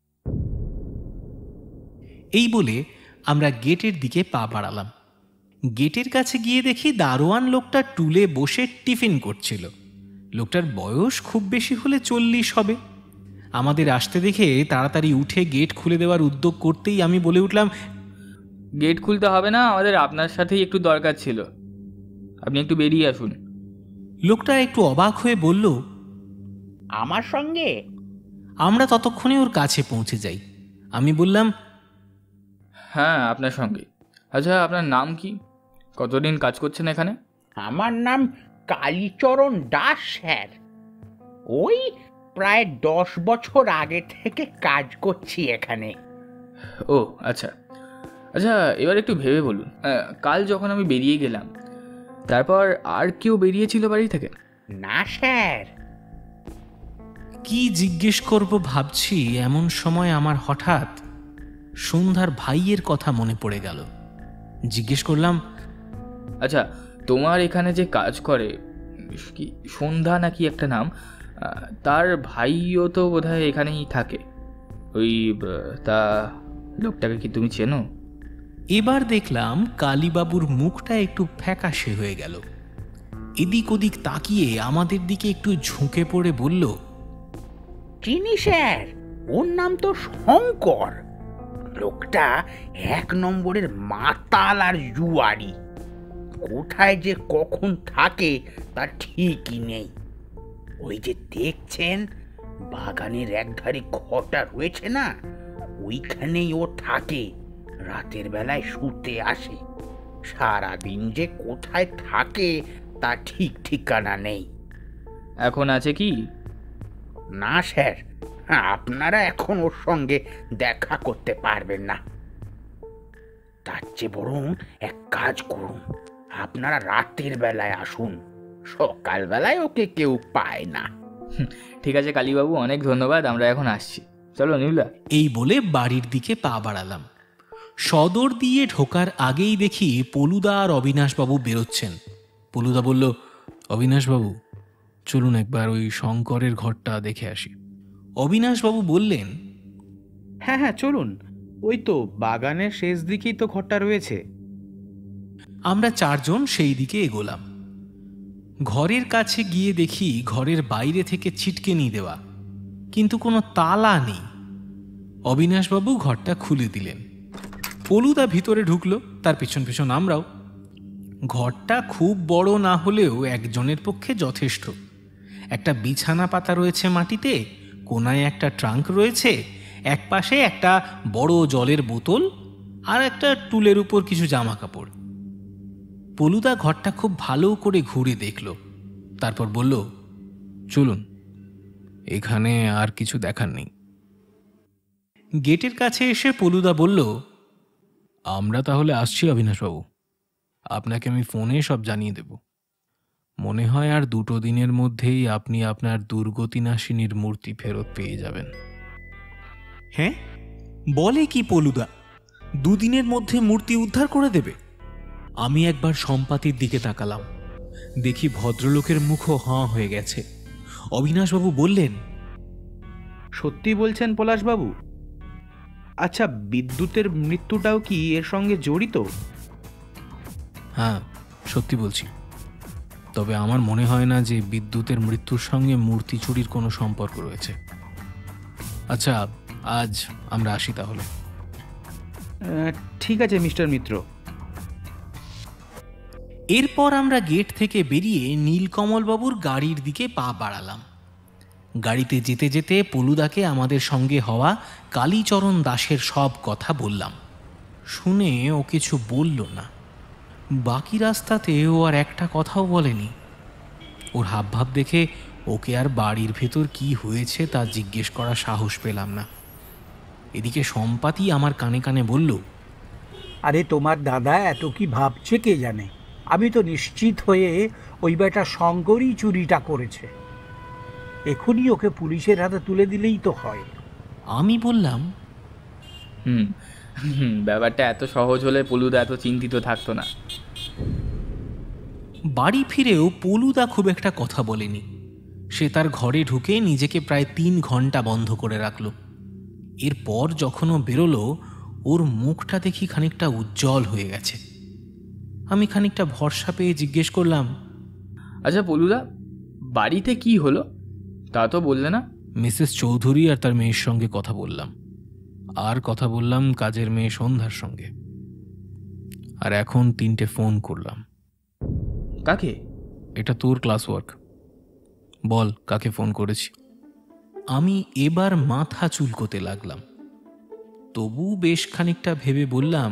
এই বলে আমরা গেটের দিকে পা বাড়ালাম। গেটের কাছে গিয়ে দেখি দারোয়ান লোকটা টুলে বসে টিফিন করছিল। লোকটার বয়স খুব বেশি হলে চল্লিশ হবে। আমাদের আসতে দেখে তাড়াতাড়ি উঠে গেট খুলে দেওয়ার উদ্যোগ করতেই আমি বলে উঠলাম, গেট খুলতে হবে না, আমাদের আপনার সাথেই একটু দরকার ছিল, আপনি একটু বেরিয়ে আসুন। লোকটা একটু অবাক হয়ে বলল, আমার সঙ্গে? আমরা ততক্ষণে ওর কাছে পৌঁছে যাই। আমি বললাম, হ্যাঁ, আপনার সঙ্গে। আচ্ছা, আপনার নাম কি? কতদিন কাজ করছেন এখানে? আমার নাম কালীচরণ দাস স্যার। ওই প্রায় দশ বছর আগে থেকে কাজ করছি এখানে। ও আচ্ছা আচ্ছা এবার একটু ভেবে বলুন, কাল যখন আমি বেরিয়ে গেলাম তারপর আর কেউ বেরিয়েছিল বাড়ি থেকে? না স্যার। কি জিজ্ঞেস করব ভাবছি, এমন সময় আমার হঠাৎ সন্ধ্যার ভাইয়ের কথা মনে পড়ে গেল। জিজ্ঞেস করলাম, আচ্ছা, তোমার এখানে যে কাজ করে কি সন্ধ্যা নাকি একটা নাম, তার ভাইও তো বোধহয় এখানেই থাকে। ওই তা লোকটাকে কি তুমি চেনো? এবার দেখলাম কালীবাবুর মুখটা একটু ফ্যাকাশে হয়ে গেল। এদিক ওদিক তাকিয়ে আমাদের দিকে একটু ঝুঁকে পড়ে বলল, চিনি স্যার, ওর নাম তো শঙ্কর। লোকটা এক নম্বরের মাতাল আর জুয়ারি। কোথায় যে কখন থাকে তার ঠিকই নেই। ওই যে দেখছেন বাগানের একধারে ঘরটা রয়েছে না, ওইখানেই ও থাকে। রাতের বেলায় শুতে আসে। সারাদিন যে কোথায় থাকে তা ঠিক ঠিকানা নেই। এখন আছে কি? না স্যার, আপনারা এখন ওর সঙ্গে দেখা করতে পারবেন না। তার চেয়ে বরং এক কাজ করুন, আপনারা রাতের বেলায় আসুন। সকালবেলায় ওকে কেউ পায় না। ঠিক আছে কালীবাবু, অনেক ধন্যবাদ, আমরা এখন আসছি। চলো নিউলা। এই বলে বাড়ির দিকে পা বাড়ালাম। সদর দিয়ে ঢোকার আগেই দেখি পলুদা আর অবিনাশবাবু বেরোচ্ছেন। পলুদা বলল, অবিনাশবাবু চলুন একবার ওই শঙ্করের ঘরটা দেখে আসি। অবিনাশবাবু বললেন, হ্যাঁ হ্যাঁ চলুন, ওই তো বাগানের শেষ দিকেই তো ঘরটা রয়েছে। আমরা চারজন সেই দিকে এগোলাম। ঘরের কাছে গিয়ে দেখি ঘরের বাইরে থেকে ছিটকেনি দেওয়া, কিন্তু কোনো তালা নেই। অবিনাশবাবু ঘরটা খুলে দিলেন। পলুদা ভিতরে ঢুকলো, তার পেছন পেছন আমরাও। ঘরটা খুব বড় না হলেও একজনের পক্ষে যথেষ্ট। একটা বিছানা পাতা রয়েছে মাটিতে, কোনায় একটা ট্রাঙ্ক রয়েছে, এক পাশে একটা বড় জলের বোতল আর একটা টুলের উপর কিছু জামা কাপড়। পলুদা ঘরটা খুব ভালো করে ঘুরে দেখল, তারপর বলল, চলুন, এখানে আর কিছু দেখার নেই। গেটের কাছে এসে পলুদা বলল, আমরা তাহলে আসছি অবিনাশবাবু, আপনাকে আমি ফোনে সব জানিয়ে দেব। মনে হয় আর দুটো দিনের মধ্যেই আপনি আপনার দুর্গতিনাশিনীর মূর্তি ফেরত পেয়ে যাবেন। হ্যাঁ, বলে কি পলুদা, দুদিনের মধ্যে মূর্তি উদ্ধার করে দেবে? আমি একবার সম্পাতির দিকে তাকালাম, দেখি ভদ্রলোকের মুখও হাঁ হয়ে গেছে। অবিনাশবাবু বললেন, সত্যি বলছেন পলাশবাবু? আচ্ছা, বিদ্যুতের মৃত্যুটাও কি এর সঙ্গে জড়িত? হ্যাঁ সত্যি বলছি, তবে আমার মনে হয় না যে বিদ্যুতের মৃত্যুর সঙ্গে মূর্তি চুরির কোনো সম্পর্ক রয়েছে। আচ্ছা, আজ আমরা আসি তাহলে। ঠিক আছে মিস্টার মিত্র। এরপর আমরা গেট থেকে বেরিয়ে নীলকমলবাবুর গাড়ির দিকে পা বাড়ালাম। গাড়িতে যেতে যেতে পলুদাকে আমাদের সঙ্গে হওয়া কালীচরণ দাসের সব কথা বললাম। শুনে ও কিছু বলল না। বাকি রাস্তাতে ও আর একটা কথাও বলেনি। ওর হাবভাব দেখে ওকে আর বাড়ির ভেতর কি হয়েছে তা জিজ্ঞেস করার সাহস পেলাম না। এদিকে সম্পাতি আমার কানে কানে বলল, আরে তোমার দাদা এত কি ভাবছে কে জানে। আমি তো নিশ্চিত হয়ে ওই বেটা শঙ্করই চুরিটা করেছে। এখনই ওকে পুলিশের হাতে তুলে দিলেই তো হয়। আমি বললাম, হুম হুম ব্যাপারটা এত সহজ হলে পলুদা এত চিন্তিত থাকতো না। বাড়ি ফিরেও পলুদা খুব একটা কথা বলেনি। সে তার ঘরে ঢুকে নিজেকে প্রায় তিন ঘন্টা বন্ধ করে রাখল। এরপর যখন ও বেরোলো, ওর মুখটা দেখি খানিকটা উজ্জ্বল হয়ে গেছে। আমি খানিকটা ভরসা পেয়ে জিজ্ঞেস করলাম, আচ্ছা পলুদা, বাড়িতে কি হলো তা তো বললে না? মিসেস চৌধুরী আর তার মেয়ের সঙ্গে কথা বললাম, আর কথা বললাম কাজের মেয়ে সন্ধ্যার সঙ্গে, আর এখন তিনটে ফোন করলাম। কাকে? এটা তোর ক্লাস ওয়ার্ক, বল কাকে ফোন করেছি। আমি এবার মাথা চুলকোতে লাগলাম, তবু বেশ খানিকটা ভেবে বললাম,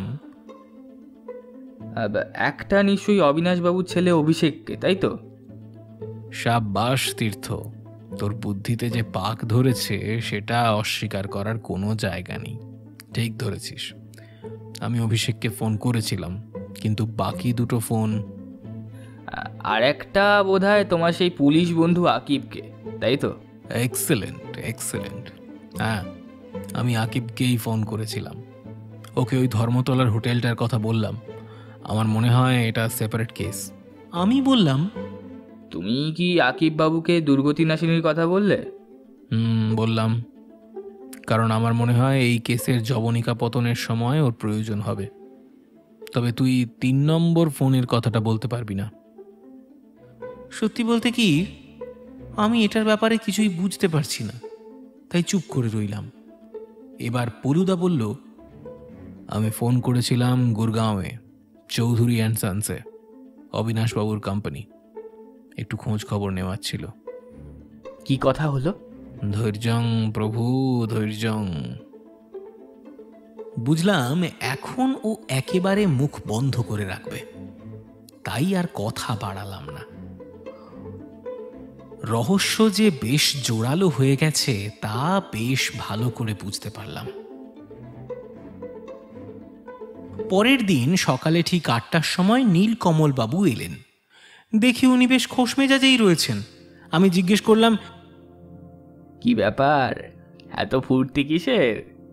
একটা নিশ্চয়ই অবিনাশবাবুর ছেলে অভিষেককে, তাই তো? সাব্বাস তীর্থ, তোর বুদ্ধিতে যে পাক ধরেছে সেটা অস্বীকার করার কোনো জায়গা নেই। ঠিক ধরেছিস, আমি অভিষেককে ফোন করেছিলাম, কিন্তু বাকি দুটো ফোন। আর একটা বোধহয় তোমার সেই পুলিশ বন্ধু আকিবকে, তাই তো? এক্সেলেন্ট এক্সেলেন্ট হ্যাঁ, আমি আকিবকেই ফোন করেছিলাম। ওকে ওই ধর্মতলার হোটেলটার কথা বললাম। আমার মনে হয় এটা সেপারেট কেস। আমি বললাম, তুমি কি আকিব বাবুকে দুর্গতি নাশিনীর কথা বললে? হুম বললাম, কারণ আমার মনে হয় এই কেসের জবনিকা পতনের সময় ওর প্রয়োজন হবে। তবে তুই তিন নম্বর ফোনের কথাটা বলতে পারবি না। সত্যি বলতে কি, আমি এটার ব্যাপারে কিছুই বুঝতে পারছি না, তাই চুপ করে রইলাম। এবার পলুদা বলল, আমি ফোন করেছিলাম গুরগাঁওয়ে, চৌধুরী অ্যান্ড সন্সে, অবিনাশবাবুর কোম্পানি। একটু খোঁজ খবর নেওয়ার ছিল। কি কথা হলো? ধৈর্যং প্রভু ধৈর্যং। বুঝলাম এখন ও একেবারে মুখ বন্ধ করে রাখবে, তাই আর কথা বাড়ালাম না। রহস্য যে বেশ জোরালো হয়ে গেছে তা বেশ ভালো করে বুঝতে পারলাম। পরের দিন সকালে ঠিক আটটার সময় নীলকমল বাবু এলেন। দেখি উনি বেশ খোশ মেজাজেই রয়েছেন। আমি জিজ্ঞেস করলাম, কি ব্যাপার, এত ফুর্তি কিসের?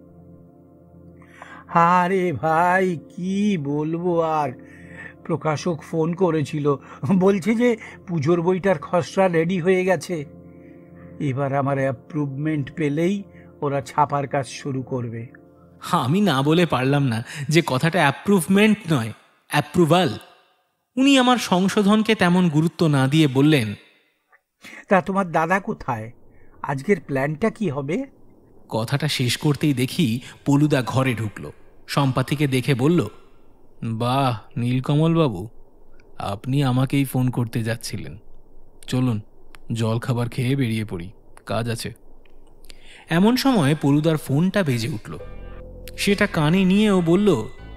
আরে ভাই কি বলবো আর, প্রকাশক ফোন করেছিল, বলছে যে পুজোর বইটার খসড়া রেডি হয়ে গেছে, এবার আমার অ্যাপ্রুভমেন্ট পেলেই ওরা ছাপার কাজ শুরু করবে। আমি না বলে পারলাম না যে কথাটা অ্যাপ্রুভমেন্ট নয়, অ্যাপ্রুভাল। উনি আমার সংশোধনকে তেমন গুরুত্ব না দিয়ে বললেন, তা তোমার দাদা কোথায়, আজকের প্ল্যানটা কি হবে? কথাটা শেষ করতেই দেখি পলুদা ঘরে ঢুকলো। সম্পাতিকে দেখে বলল, বাহ নীলকমল বাবু, আপনি আমাকেই ফোন করতে যাচ্ছিলেন, চলুন জল খাবার খেয়ে বেরিয়ে পড়ি, কাজ আছে। এমন সময় পলুদার ফোনটা বেজে উঠল। সেটা কানে নিয়ে ও বলল,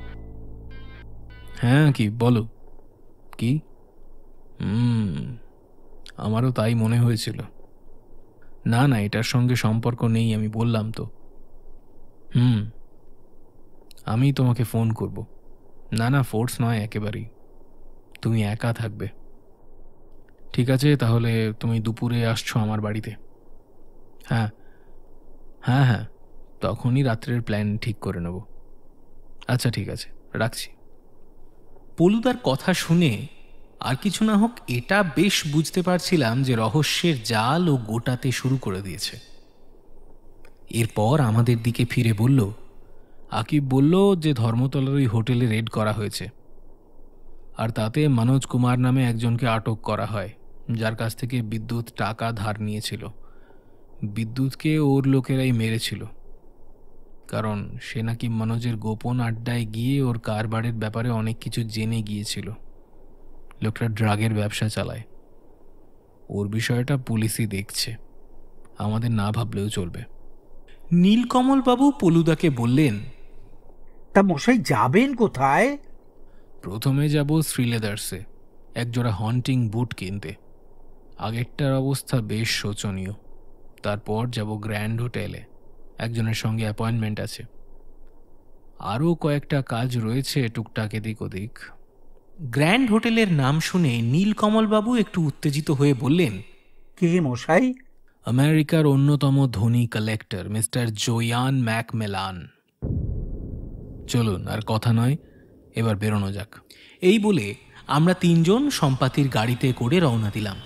হ্যাঁ কি বলো। কি? হুম আমারও তাই মনে হয়েছিল। না না এটার সঙ্গে সম্পর্ক নেই, আমি বললাম তো। হুম আমি তোমাকে ফোন করব। না না ফোর্স নয় একেবারেই, তুমি একা থাকবে। ঠিক আছে তাহলে তুমি দুপুরে আসছো আমার বাড়িতে? হ্যাঁ হ্যাঁ হ্যাঁ তখনই রাত্রের প্ল্যান ঠিক করে নেব। আচ্ছা ঠিক আছে, রাখছি। পলুদার কথা শুনে আর কিছু না হোক এটা বেশ বুঝতে পারছিলাম যে রহস্যের জাল ও গোটাতে শুরু করে দিয়েছে। এরপর আমাদের দিকে ফিরে বলল, আকিব বলল যে ধর্মতলার ওই হোটেলে রেড করা হয়েছে, আর তাতে মনোজ কুমার নামে একজনকে আটক করা হয়, যার কাছ থেকে বিদ্যুৎ টাকা ধার নিয়েছিল। বিদ্যুৎকে ওর লোকেরাই মেরেছিল, কারণ সে নাকি মনোজের গোপন আড্ডায় গিয়ে ওর কারবারের ব্যাপারে অনেক কিছু জেনে গিয়েছিল। লোকটা ড্রাগের ব্যবসা চালায়। ওর বিষয়টা পুলিশই দেখছে, আমাদের না ভাবলেও চলবে। নীলকমল বাবু পলুদাকে বললেন, তা মশাই যাবেন কোথায়? প্রথমে যাব শ্রীলেদার্সে একজোড়া হন্টিং বুট কিনতে। আগেরটার অবস্থা বেশ শোচনীয়। তারপর যাব গ্র্যান্ড হোটেলে, একজনের সঙ্গে অ্যাপয়েন্টমেন্ট আছে। আরও কয়েকটা কাজ রয়েছে টুকটাক এদিক ওদিক। গ্র্যান্ড হোটেলের নাম শুনে নীলকমলবাবু একটু উত্তেজিত হয়ে বললেন, কে মশাই? আমেরিকার অন্যতম ধনী কালেক্টর মিস্টার জোয়ান ম্যাকমেলান। চলুন আর কথা নয়, এবার বেরোনো যাক। এই বলে আমরা তিনজন সম্পাতির গাড়িতে করে রওনা দিলাম।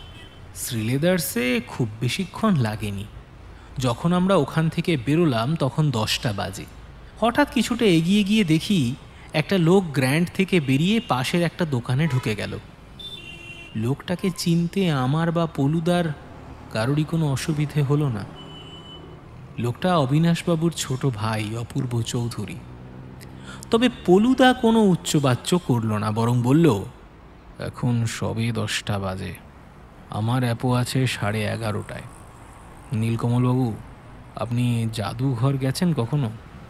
শ্রীলেদার্সে খুব বেশিক্ষণ লাগেনি। যখন আমরা ওখান থেকে বেরোলাম তখন দশটা বাজে। হঠাৎ কিছুটা এগিয়ে গিয়ে দেখি একটা লোক গ্র্যান্ড থেকে বেরিয়ে পাশের একটা দোকানে ঢুকে গেল। লোকটাকে চিনতে আমার বা পলুদার কারোরই কোনো অসুবিধে হলো না। লোকটা অবিনাশবাবুর ছোট ভাই অপূর্ব চৌধুরী। তবে পলুদা কোনো উচ্চবাচ্য করল না, বরং বলল, এখন সবে দশটা বাজে, আমার অ্যাপো আছে সাড়ে এগারোটায়। নীলকমলবাবু, আপনি জাদুঘর গেছেন কখনো?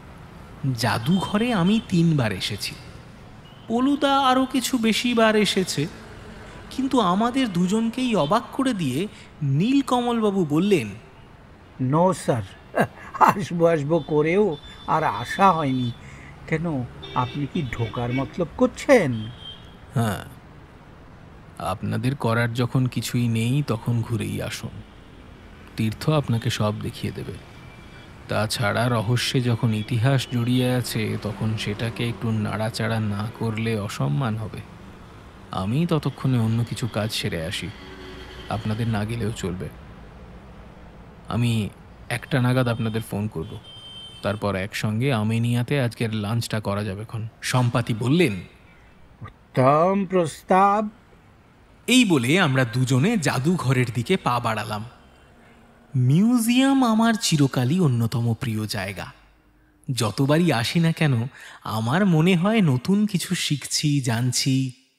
জাদুঘরে আমি তিনবার এসেছি, পলুদা আরও কিছু বেশি বার এসেছে। কিন্তু আমাদের দুজনকেই অবাক করে দিয়ে নীলকমলবাবু বললেন, নো স্যার, আসবো আসবো করেও আর আশা হয়নি। কেন, আপনি কি ঢোকার মতলব করছেন? হ্যাঁ, আপনাদের করার যখন কিছুই নেই তখন ঘুরেই আসুন, তীর্থ আপনাকে সব দেখিয়ে দেবে। তাছাড়া রহস্যে যখন ইতিহাস জড়িয়ে আছে তখন সেটাকে একটু নাড়াচাড়া না করলে অসম্মান হবে। আমি ততক্ষণে অন্য কিছু কাজ সেরে আসি, আপনাদের না গেলেও চলবে। আমি একটা নাগাদ আপনাদের ফোন করব, তারপর একসঙ্গে আমিনিয়াতে আজকের লাঞ্চটা করা যাবে। এখন সম্পাতি বললেন, উত্তম প্রস্তাব। এই বলে আমরা দুজনে জাদুঘরের দিকে পা বাড়ালাম। মিউজিয়াম আমার চিরকালই অন্যতম প্রিয় জায়গা। যতবারই আসি না কেন আমার মনে হয় নতুন কিছু শিখছি, জানছি।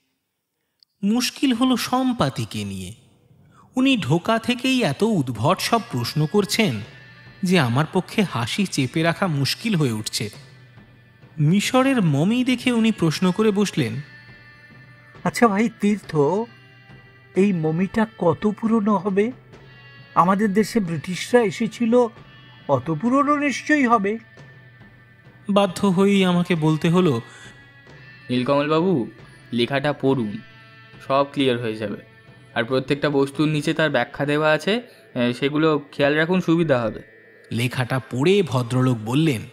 মুশকিল হলো সম্পাতিকে নিয়ে। উনি ঢোকা থেকেই এত উদ্ভট সব প্রশ্ন করছেন যে আমার পক্ষে হাসি চেপে রাখা মুশকিল হয়ে উঠছে। মিশরের মমি দেখে উনি প্রশ্ন করে বসলেন, আচ্ছা ভাই তীর্থ, এই মমিটা কত পুরনো হবে? আমাদের দেশে ব্রিটিশরা এসেছিল, অত পুরনো নিশ্চয়ই হবে। বাধ্য হয়েই আমাকে বলতে হলো, নীলকমলবাবু, লেখাটা পড়ুন, সব ক্লিয়ার হয়ে যাবে। আর প্রত্যেকটা বস্তুর নিচে তার ব্যাখ্যা দেওয়া আছে, সেগুলো খেয়াল রাখুন, সুবিধা হবে। লেখাটা পড়ে ভদ্রলোক বললেন,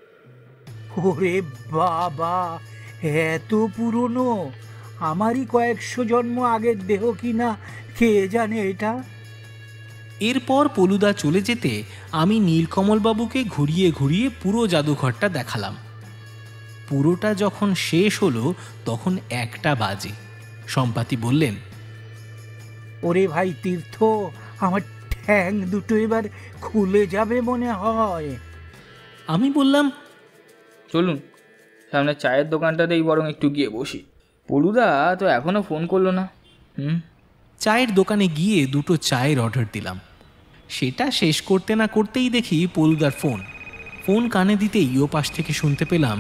ওরে বাবা, এত পুরনো! আমারই কয়েকশো জন্ম আগের দেহ কিনা কে জানে এটা। এরপর পলুদা চলে যেতে আমি নীলকমলবাবুকে ঘুরিয়ে ঘুরিয়ে পুরো জাদুঘরটা দেখালাম। পুরোটা যখন শেষ হলো তখন একটা বাজে। সম্পাতি বললেন, ওরে ভাই তীর্থ, আমার ঠ্যাং দুটো এবার খুলে যাবে মনে হয়। আমি বললাম, চলুন সামনে চায়ের দোকানটাতেই বরং একটু গিয়ে বসি। পলুদা তো এখনও ফোন করলো না। হুম চায়ের দোকানে গিয়ে দুটো চায়ের অর্ডার দিলাম। সেটা শেষ করতে না করতেই দেখি পলুদার ফোন। ফোন কানে দিতেই ও পাশ থেকে শুনতে পেলাম,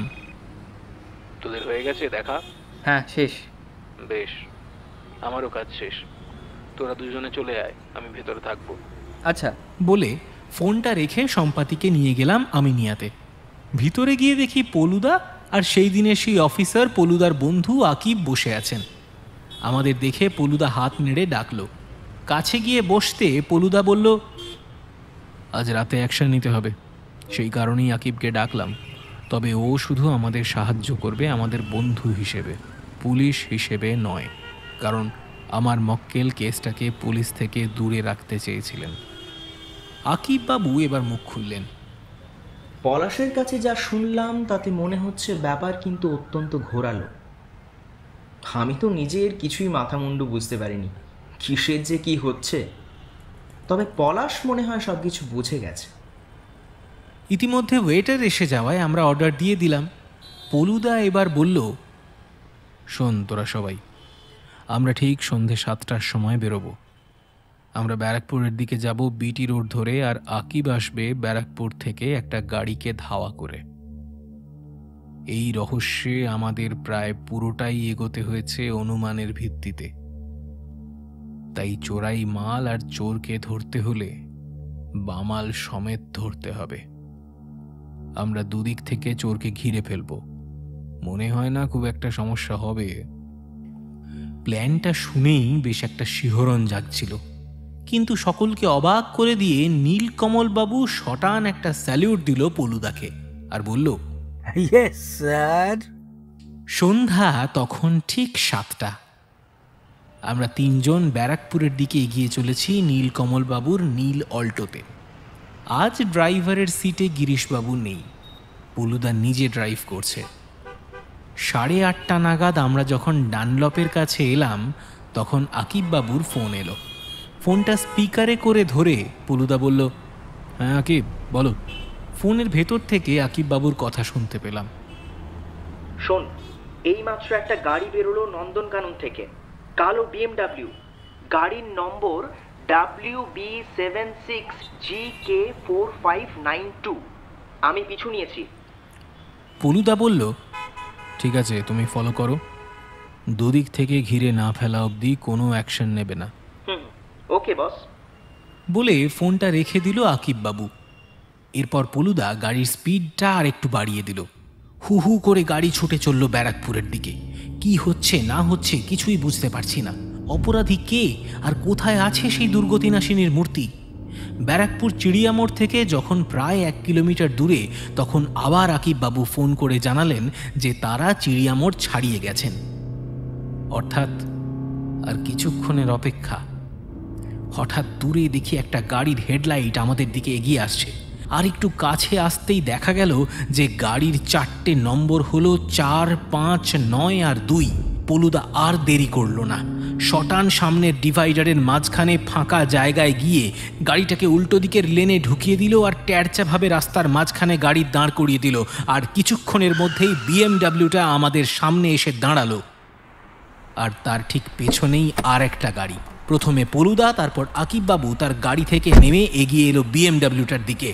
তোদের হয়ে গেছে দেখা? হ্যাঁ, শেষ। বেশ, আমারও কাজ শেষ। তোরা দুজনে চলে আয়, আমি ভেতরে থাকবো। আচ্ছা। বলে ফোনটা রেখে সম্পাতিকে নিয়ে গেলাম আমিনিয়াতে। ভিতরে গিয়ে দেখি পলুদা আর সেই দিনের সেই অফিসার পলুদার বন্ধু আকিব বসে আছেন। আমাদের দেখে পলুদা হাত নেড়ে ডাকলো। কাছে গিয়ে বসতে পলুদা বলল, আজ রাতে অ্যাকশন নিতে হবে, সেই কারণেই আকিবকে ডাকলাম। তবে ও শুধু আমাদের সাহায্য করবে আমাদের বন্ধু হিসেবে, পুলিশ হিসেবে নয়। কারণ আমার মক্কেল কেসটাকে পুলিশ থেকে দূরে রাখতে চেয়েছিলেন। আকিব বাবু এবার মুখ খুললেন। পলাশের কাছে যা শুনলাম তাতে মনে হচ্ছে ব্যাপার কিন্তু অত্যন্ত ঘোরালো। আমি তো নিজের কিছুই মাথা মুন্ডু বুঝতে পারিনি কিসের যে কি হচ্ছে। তবে পলাশ মনে হয় সব কিছু বুঝে গেছে। ইতিমধ্যে ওয়েটার এসে যাওয়ায় আমরা অর্ডার দিয়ে দিলাম। পলুদা এবার বলল, শোন তোরা সবাই, আমরা ঠিক সন্ধে সাতটার সময় বেরোবো। আমরা ব্যারাকপুরের দিকে যাব বিটি রোড ধরে, আর আকিব আসবে ব্যারাকপুর থেকে একটা গাড়িকে ধাওয়া করে। এই রহস্যে আমাদের প্রায় পুরোটাই এগোতে হয়েছে অনুমানের ভিত্তিতে। তাই চোরাই মাল আর চোরকে ধরতে হলে বামাল সমেত ধরতে হবে। আমরা দুদিক থেকে চোরকে ঘিরে ফেলব। মনে হয় না খুব একটা সমস্যা হবে। প্ল্যানটা শুনেই বেশ একটা শিহরণ জাগছিল, কিন্তু সকলকে অবাক করে দিয়ে নীলকমলবাবু শটান একটা স্যালিউট দিল পলুদাকে আর বলল, ইয়েস স্যার। সন্ধ্যা তখন ঠিক সাতটা। আমরা তিনজন ব্যারাকপুরের দিকে এগিয়ে চলেছি নীলকমলবাবুর নীল অল্টোতে। আজ ড্রাইভারের সিটে গিরিশবাবু নেই, পলুদা নিজে ড্রাইভ করছে। সাড়ে আটটা নাগাদ আমরা যখন ডানলপের কাছে এলাম তখন আকিববাবুর ফোন এলো। ফোনটা স্পিকারে করে ধরে পলুদা বলল, হ্যাঁ আকিব বলো। ফোনের ভেতর থেকে আকিববাবুর কথা শুনতে পেলাম। শোন, এইমাত্র একটা গাড়ি বেরোলো নন্দনকানন থেকে, কালো বিএমডাব্লিউ, গাড়ির নম্বর W B seven six G K four five nine two. আমি পিছু নিয়েছি। পলুদা বলল, ঠিক আছে তুমি ফলো করো, দুদিক থেকে ঘিরে না ফেলা অবধি কোনো অ্যাকশন নেবে না। হুম, ওকে বস। বলে ফোনটা রেখে দিল আকিববাবু। এরপর পলুদা গাড়ির স্পিডটা আর একটু বাড়িয়ে দিল। হু হু করে গাড়ি ছুটে চলল ব্যারাকপুরের দিকে। কি হচ্ছে না হচ্ছে কিছুই বুঝতে পারছি না। অপরাধী কে আর কোথায় আছে সেই দুর্গতিনাশিনীর মূর্তি? ব্যারাকপুর চিড়িয়ামোড় থেকে যখন প্রায় এক কিলোমিটার দূরে তখন আবার আকিববাবু ফোন করে জানালেন যে তারা চিড়িয়ামোড় ছাড়িয়ে গেছেন। অর্থাৎ আর কিছুক্ষণের অপেক্ষা। হঠাৎ দূরে দেখি একটা গাড়ির হেডলাইট আমাদের দিকে এগিয়ে আসছে। আর একটু কাছে আসতেই দেখা গেল যে গাড়ির চারটে নম্বর হলো চার, পাঁচ, নয় আর দুই। পলুদা আর দেরি করল না, শটান সামনের ডিভাইডারের মাঝখানে ফাঁকা জায়গায় গিয়ে গাড়িটাকে উল্টো দিকের লেনে ঢুকিয়ে দিল আর ট্যারচাভাবে রাস্তার মাঝখানে গাড়ি দাঁড় করিয়ে দিল। আর কিছুক্ষণের মধ্যেই বিএমডাব্লিউটা আমাদের সামনে এসে দাঁড়ালো। আর তার ঠিক পেছনেই আর একটা গাড়ি। প্রথমে পলুদা, তারপর আকিববাবু তার গাড়ি থেকে নেমে এগিয়ে এলো বিএমডাব্লিউটার দিকে।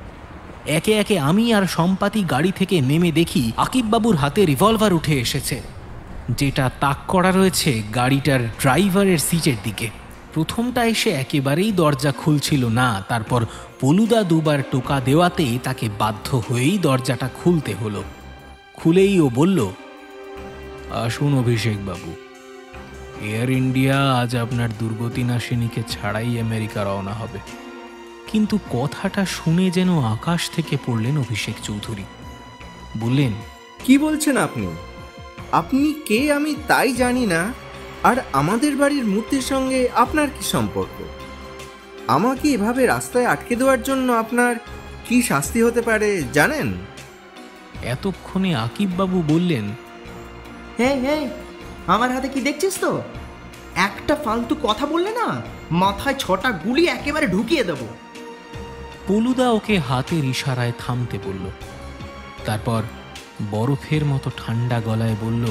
একে একে আমি আর সম্পাতি গাড়ি থেকে নেমে দেখি আকিববাবুর হাতে রিভলভার উঠে এসেছে, যেটা তাক করা রয়েছে গাড়িটার ড্রাইভারের সিটের দিকে। প্রথমটা এসে একেবারেই দরজা খুলছিল না, তারপর পলুদা দুবার টোকা দেওয়াতেই তাকে বাধ্য হয়েই দরজাটা খুলতে হলো। খুলেই ও বলল, আসুন অভিষেক বাবু, এয়ার ইন্ডিয়া আজ আপনার দুর্গতিনাশিনীকে ছাড়াই আমেরিকা রওনা হবে। কিন্তু কথাটা শুনে যেন আকাশ থেকে পড়লেন অভিষেক চৌধুরী। বললেন, কি বলছেন আপনি? আপনি কে আমি তাই জানি না, আর আমাদের বাড়ির মূর্তির সঙ্গে আপনার কি সম্পর্ক? আমাকে এভাবে রাস্তায় আটকে দেওয়ার জন্য আপনার কি শাস্তি হতে পারে জানেন? এতক্ষণে আকিববাবু বললেন, হ্যাঁ হ্যাঁ, আমার হাতে কি দেখছিস তো? একটা ফালতু কথা বললে না, মাথায় ছটা গুলি একেবারে ঢুকিয়ে দেব। পলুদা ওকে হাতের ইশারায় থামতে বলল। তারপর বরফের মতো ঠান্ডা গলায় বলল,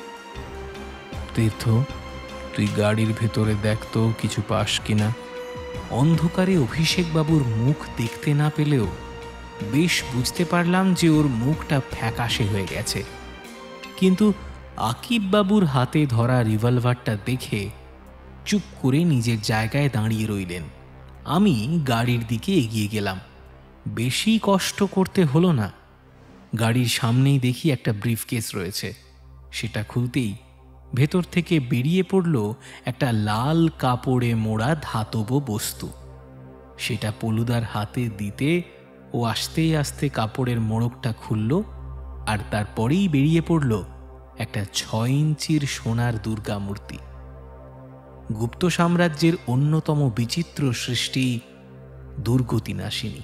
তীর্থ, তুই গাড়ির ভেতরে দেখ তো কিছু পাস কিনা। অন্ধকারে অভিষেক বাবুর মুখ দেখতে না পেলেও বেশ বুঝতে পারলাম যে ওর মুখটা ফ্যাকাশে হয়ে গেছে। কিন্তু আকিববাবুর হাতে ধরা রিভলভারটা দেখে চুপ করে নিজের জায়গায় দাঁড়িয়ে রইলেন। আমি গাড়ির দিকে এগিয়ে গেলাম। বেশি কষ্ট করতে হলো না। গাড়ির সামনেই দেখি একটা ব্রিফকেস রয়েছে। সেটা খুলতেই ভেতর থেকে বেরিয়ে পড়ল একটা লাল কাপড়ে মোড়া ধাতব বস্তু। সেটা পলুদার হাতে দিতে ও আস্তে আস্তে কাপড়ের মোড়কটা খুলল, আর তারপরেই বেরিয়ে পড়ল একটা ছয় ইঞ্চির সোনার দুর্গা মূর্তি। গুপ্ত সাম্রাজ্যের অন্যতম বিচিত্র সৃষ্টি দুর্গতিনাশিনী।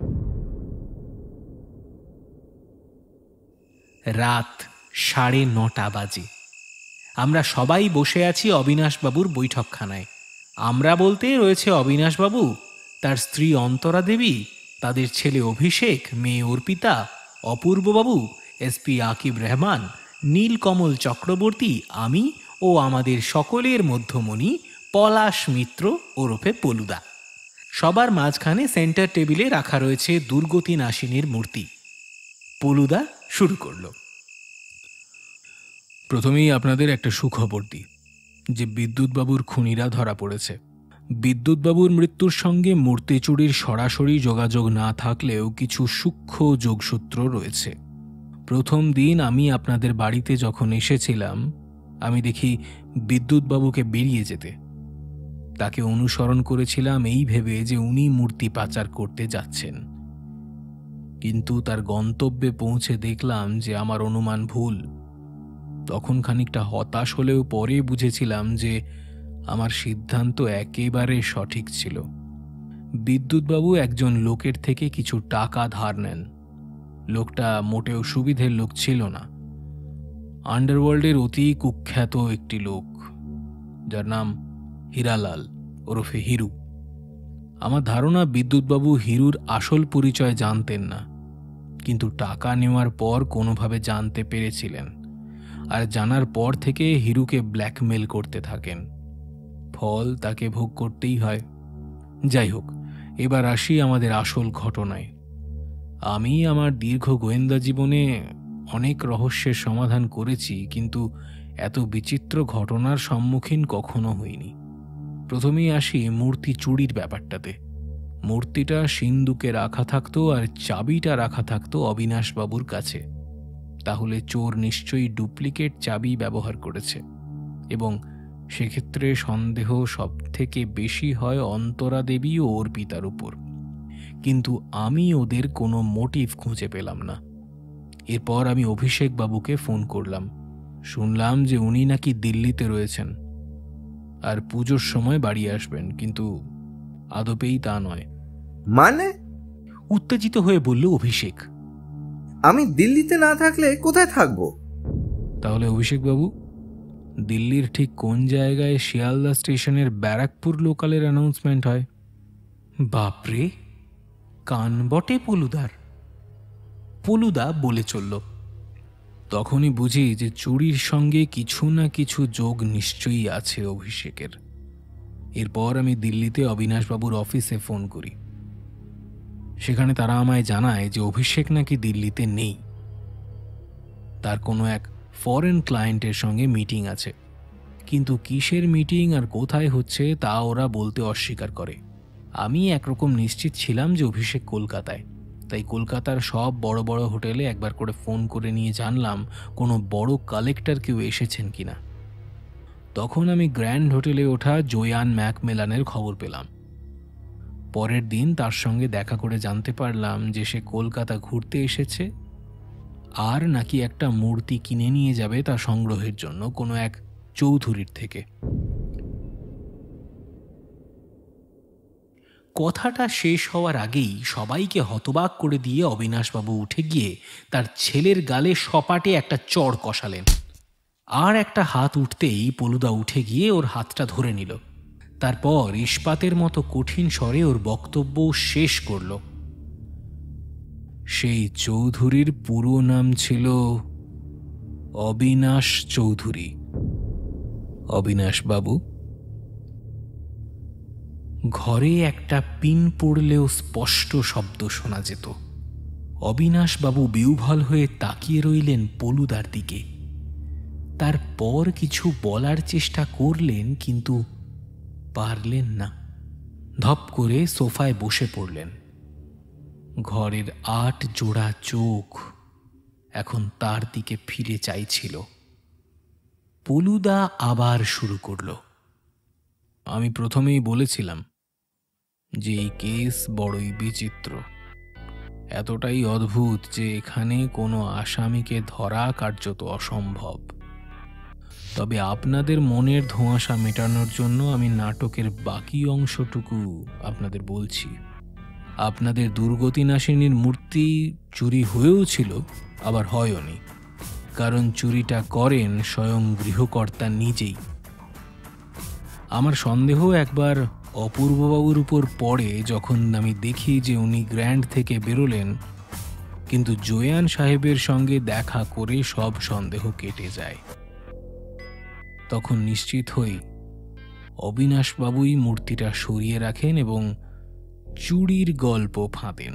রাত সাড়ে নটা বাজে। আমরা সবাই বসে আছি অবিনাশবাবুর বৈঠকখানায়। আমরা বলতে রয়েছে অবিনাশবাবু, তার স্ত্রী অন্তরা দেবী, তাদের ছেলে অভিষেক, মেয়ে অর্পিতা, অপূর্ববাবু, এসপি আকিব রহমান, নীলকমল চক্রবর্তী, আমি ও আমাদের সকলের মধ্যমণি পলাশ মিত্র ওরফে পলুদা। সবার মাঝখানে সেন্টার টেবিলে রাখা রয়েছে দুর্গতিনাশিনীর মূর্তি। পলুদা শুরু করল, প্রথমেই আপনাদের একটা সুখবর দিই যে বিদ্যুৎবাবুর খুনিরা ধরা পড়েছে। বিদ্যুৎবাবুর মৃত্যুর সঙ্গে মূর্তি চুরির সরাসরি যোগাযোগ না থাকলেও কিছু সূক্ষ্ম যোগসূত্র রয়েছে। প্রথম দিন আমি আপনাদের বাড়িতে যখন এসেছিলাম, আমি দেখি বিদ্যুৎবাবুকে বেরিয়ে যেতে। তাকে অনুসরণ করেছিলাম এই ভেবে যে উনি মূর্তি পাচার করতে যাচ্ছেন। কিন্তু তার গন্তব্যে পৌঁছে দেখলাম যে আমার অনুমান ভুল। তখন খানিকটা হতাশ হলেও পরে বুঝেছিলাম যে আমার সিদ্ধান্ত একেবারে সঠিক ছিল। বিদ্যুৎবাবু একজন লোকের থেকে কিছু টাকা ধার নেন। লোকটা মোটেও সুবিধের লোক ছিল না, আন্ডারওয়ার্ল্ডের অতি কুখ্যাত একটি লোক, যার নাম হীরালাল ওরফে হিরু। আমার ধারণা বিদ্যুৎবাবু হিরুর আসল পরিচয় জানতেন না, কিন্তু টাকা নেওয়ার পর কোনোভাবে জানতে পেরেছিলেন, আর জানার পর থেকে হিরুকে ব্ল্যাকমেল করতে থাকেন। ফল তাকে ভোগ করতেই হয়। যাই হোক, এবার আসি আমাদের আসল ঘটনায়। আমি আমার দীর্ঘ গোয়েন্দা জীবনে অনেক রহস্যের সমাধান করেছি, কিন্তু এত বিচিত্র ঘটনার সম্মুখীন কখনো হইনি। প্রথমেই আসি মূর্তি চুরির ব্যাপারটাতে। মূর্তিটা সিন্দুকে রাখা থাকতো আর চাবিটা রাখা থাকতো অবিনাশবাবুর কাছে। তাহলে চোর নিশ্চয়ই ডুপ্লিকেট চাবি ব্যবহার করেছে, এবং সেক্ষেত্রে সন্দেহ সব থেকে বেশি হয় অন্তরা দেবী ও অর্পিতার উপর। কিন্তু আমি ওদের কোনো মোটিভ খুঁজে পেলাম না। এরপর আমি অভিষেক বাবুকে ফোন করলাম। শুনলাম যে উনি নাকি দিল্লিতে রয়েছেন আর পুজোর সময় বাড়ি আসবেন, কিন্তু আদপেই তা নয়। মানে? উত্তেজিত হয়ে বলল অভিষেক। আমি দিল্লিতে না থাকলে কোথায় থাকবো? তাহলে অভিষেক বাবু, দিল্লির ঠিক কোন জায়গায় শিয়ালদা স্টেশনের ব্যারাকপুর লোকালের অ্যানাউন্সমেন্ট হয়? বাপরে, কান বটে পলুদার। পলুদা বলে চলল। তখনই বুঝি যে চুরির সঙ্গে কিছু না কিছু যোগ নিশ্চয়ই আছে অভিষেকের। এরপর আমি দিল্লিতে অবিনাশবাবুর অফিসে ফোন করি। সেখানে তারা আমায় জানায় যে অভিষেক নাকি দিল্লিতে নেই, তার কোনো এক ফরেন ক্লায়েন্টের সঙ্গে মিটিং আছে, কিন্তু কিসের মিটিং আর কোথায় হচ্ছে তা ওরা বলতে অস্বীকার করে। আমি একরকম নিশ্চিত ছিলাম যে অভিষেক কলকাতায়, তাই কলকাতার সব বড় বড় হোটেলে একবার করে ফোন করে নিয়ে জানলাম কোনো বড় কালেক্টর কেউ এসেছেন কিনা। তখন আমি গ্র্যান্ড হোটেলে ওঠা জোয়ান ম্যাকমেলানের খবর পেলাম। পরের দিন তার সঙ্গে দেখা করে জানতে পারলাম যে সে কলকাতা ঘুরতে এসেছে, আর নাকি একটা মূর্তি কিনে নিয়ে যাবে তা সংগ্রহের জন্য কোনো এক চৌধুরীর থেকে। কথাটা শেষ হওয়ার আগেই সবাইকে হতবাক করে দিয়ে অবিনাশবাবু উঠে গিয়ে তার ছেলের গালে সপাটে একটা চড় কষালেন। আর একটা হাত উঠতেই পলুদা উঠে গিয়ে ওর হাতটা ধরে নিল। তারপর ইস্পাতের মতো কঠিন স্বরে ওর বক্তব্য শেষ করল। সেই চৌধুরীর পুরো নাম ছিল অবিনাশ চৌধুরী। অবিনাশবাবু, ঘরে একটা পিন পড়লেও স্পষ্ট শব্দ শোনা যেত। অবিনাশবাবু বিহ্বল হয়ে তাকিয়ে রইলেন পলুদার দিকে। তারপর কিছু বলার চেষ্টা করলেন, কিন্তু পারলেন না। ধপ করে সোফায় বসে পড়লেন। ঘরের আট জোড়া চোখ এখন তার দিকে ফিরে চাইছিল। পলুদা আবার শুরু করল। আমি প্রথমেই বলেছিলাম যে এই কেস বড়ই বিচিত্র, এতটাই অদ্ভুত যে এখানে কোনো আসামিকে ধরা কার্যত অসম্ভব। তবে আপনাদের মনের ধোঁয়াশা মেটানোর জন্য আমি নাটকের বাকি অংশটুকু আপনাদের বলছি। আপনাদের দুর্গতি নাশিনীর মূর্তি চুরি হয়েও ছিল, আবার হয়ওনি, কারণ চুরিটা করেন স্বয়ং গৃহকর্তা নিজেই। আমার সন্দেহ একবার অপূর্ববাবুর উপর পড়ে যখন আমি দেখি যে উনি গ্র্যান্ড থেকে বেরোলেন, কিন্তু জোয়ান সাহেবের সঙ্গে দেখা করে সব সন্দেহ কেটে যায়। তখন নিশ্চিত হই অবিনাশবাবুই মূর্তিটা সরিয়ে রাখেন এবং চুরির গল্প ফাঁদেন।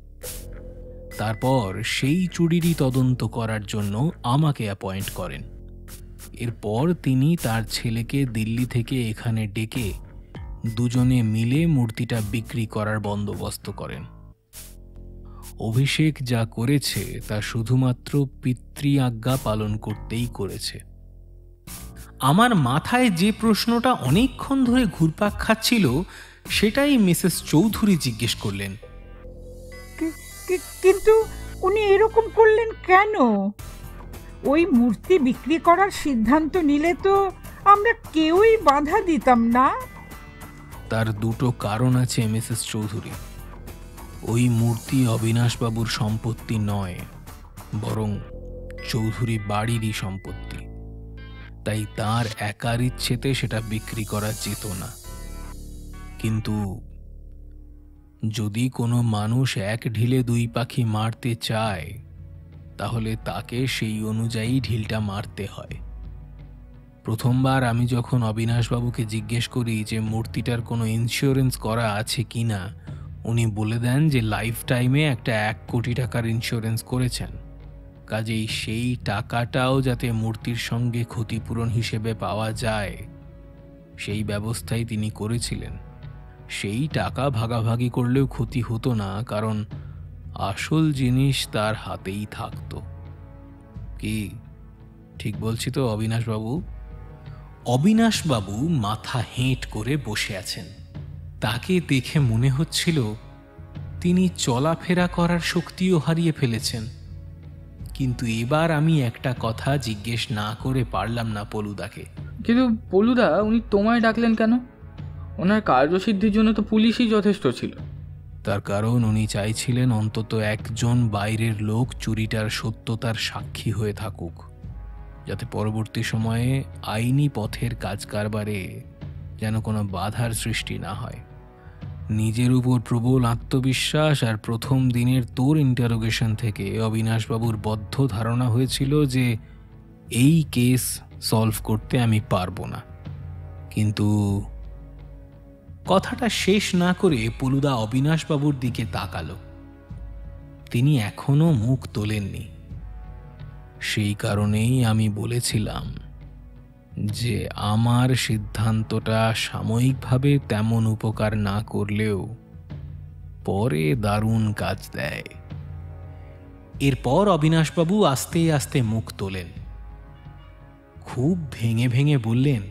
তারপর সেই চুরিরই তদন্ত করার জন্য আমাকে অ্যাপয়েন্ট করেন। এরপর তিনি তার ছেলেকে দিল্লি থেকে এখানে ডেকে দুজনে মিলে মূর্তিটা বিক্রি করার বন্দোবস্ত করেন। অভিষেক যা করেছে তা শুধুমাত্র পিতৃ আজ্ঞা পালন করতেই করেছে। আমার মাথায় যে প্রশ্নটা অনেকক্ষণ ধরে ঘুরপাক খাচ্ছিল সেটাই মিসেস চৌধুরী জিজ্ঞেস করলেন। কিন্তু উনি এরকম করলেন কেন? ওই মূর্তি বিক্রি করার সিদ্ধান্ত নিলে তো আমরা কেউই বাধা দিতাম না? তার দুটো কারণ আছে মিসেস চৌধুরী। ওই মূর্তি অবিনাশবাবুর সম্পত্তি নয়, বরং চৌধুরী বাড়িরই সম্পত্তি। তাই তার একার ইচ্ছেতে সেটা বিক্রি করা যেত না। কিন্তু যদি কোনো মানুষ এক ঢিলে দুই পাখি মারতে চায়, তাহলে তাকে সেই অনুযায়ী ঢিলটা মারতে হয়। প্রথমবার আমি যখন অবিনাশবাবুকে জিজ্ঞেস করি যে মূর্তিটার কোনো ইন্স্যুরেন্স করা আছে কিনা, উনি বলে দেন যে লাইফ টাইমে একটা এক কোটি টাকার ইন্স্যুরেন্স করেছেন, কাজেই সেই টাকাটাও যাতে মূর্তির সঙ্গে ক্ষতিপূরণ হিসেবে পাওয়া যায় সেই ব্যবস্থাই তিনি করেছিলেন। সেই টাকা ভাগাভাগি করলেও ক্ষতি হতো না, কারণ আসল জিনিস তার হাতেই থাকতো। কি ঠিক বলছি তো অবিনাশবাবু? অবিনাশবাবু মাথা হেঁট করে বসে আছেন। তাকে দেখে মনে হচ্ছিল তিনি চলাফেরা করার শক্তিও হারিয়ে ফেলেছেন। কিন্তু এবার আমি একটা কথা জিজ্ঞেস না করে পারলাম না পলুদাকে। কিন্তু পলুদা, উনি তোমায় ডাকলেন কেন? ওনার কার্যসিদ্ধির জন্য তো পুলিশই যথেষ্ট ছিল। তার কারণ উনি চাইছিলেন অন্তত একজন বাইরের লোক চুরিটার সত্যতার সাক্ষী হয়ে থাকুক, যাতে পরবর্তী সময়ে আইনি পথের কাজ কারবারে যেন কোনো বাধার সৃষ্টি না হয়। নিজের উপর প্রবল আত্মবিশ্বাস আর প্রথম দিনের তোর ইন্টারোগেশন থেকে অবিনাশবাবুর বদ্ধ ধারণা হয়েছিল যে এই কেস সলভ করতে আমি পারবো না। কিন্তু কথাটা শেষ না করে পলুদা অবিনাশবাবুর দিকে তাকালো। তিনি এখনো মুখ তোলেননি। সেই কারণেই আমি বলেছিলাম যে আমার সিদ্ধান্তটা সাময়িকভাবে তেমন উপকার না করলেও পরে দারুণ কাজ দেয়। এরপর অবিনাশবাবু আস্তে আস্তে মুখ তোলেন, খুব ভেঙে ভেঙে বললেন,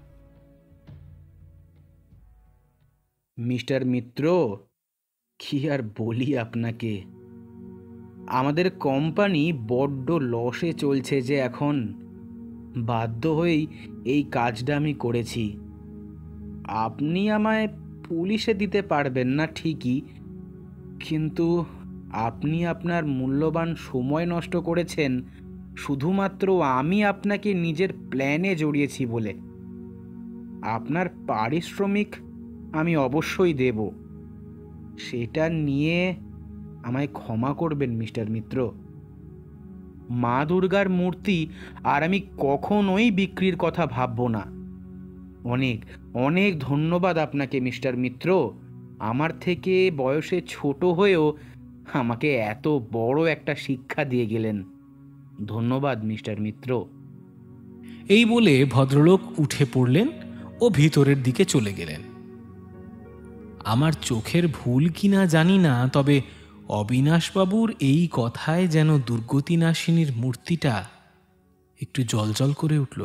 মিস্টার মিত্র, কি আর বলি আপনাকে, আমাদের কোম্পানি বড্ড লসে চলছে যে এখন। বাধ্য হয়েই এই কাজটা আমি করেছি। আপনি আমায় পুলিশে দিতে পারবেন না ঠিকই, কিন্তু আপনি আপনার মূল্যবান সময় নষ্ট করেছেন শুধুমাত্র আমি আপনাকে নিজের প্ল্যানে জড়িয়েছি বলে। আপনার পারিশ্রমিক আমি অবশ্যই দেব, সেটা নিয়ে আমায় ক্ষমা করবেন মিস্টার মিত্র। মা দুর্গার মূর্তি আর আমি কখনোই বিক্রির কথা ভাবব না। অনেক অনেক ধন্যবাদ আপনাকে মিস্টার মিত্র। আমার থেকে বয়সে ছোট হয়েও আমাকে এত বড় একটা শিক্ষা দিয়ে গেলেন। ধন্যবাদ মিস্টার মিত্র। এই বলে ভদ্রলোক উঠে পড়লেন ও ভিতরের দিকে চলে গেলেন। আমার চোখের ভুল কিনা জানি না, তবে অবিনাশবাবুর এই কথায় যেন দুর্গতিনাশিনীর মূর্তিটা একটু জ্বলজ্বল করে উঠল।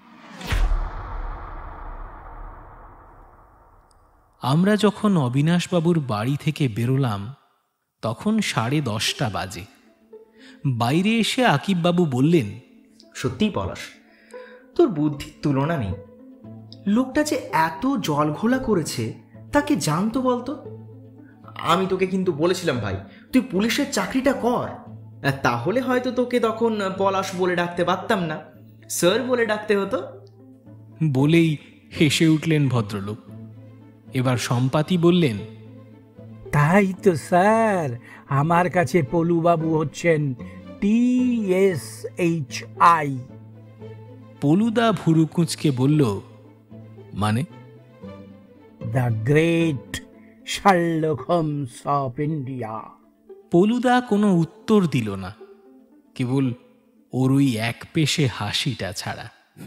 আমরা যখন অবিনাশবাবুর বাড়ি থেকে বেরোলাম তখন সাড়ে দশটা বাজে। বাইরে এসে আকিববাবু বললেন, সত্যিই পলাশ, তোর বুদ্ধির তুলনা নেই। লোকটা যে এত জল ঘোলা করেছে তাকে জানতো বলতো? আমি তোকে কিন্তু বলেছিলাম ভাই, তুই পুলিশের চাকরিটা কর, তাহলে হয়তো তোকে তখন পলাশ বলে ডাকতে পারতাম না, স্যার বলে ডাকতে হতো। বলেই হেসে উঠলেন ভদ্রলোক। এবার সম্পাতি বললেন, তাই তো স্যার, আমার কাছে পলুবাবু হচ্ছেন টি এস এইচ আই। পলুদা ভুরু কুঁচকে বলল, মানে? The great Sherlock Holmes of India. পলুদা কোনো উত্তর দিল না, কেবল ওর ওই এক পেশে হাসিটা ছাড়া।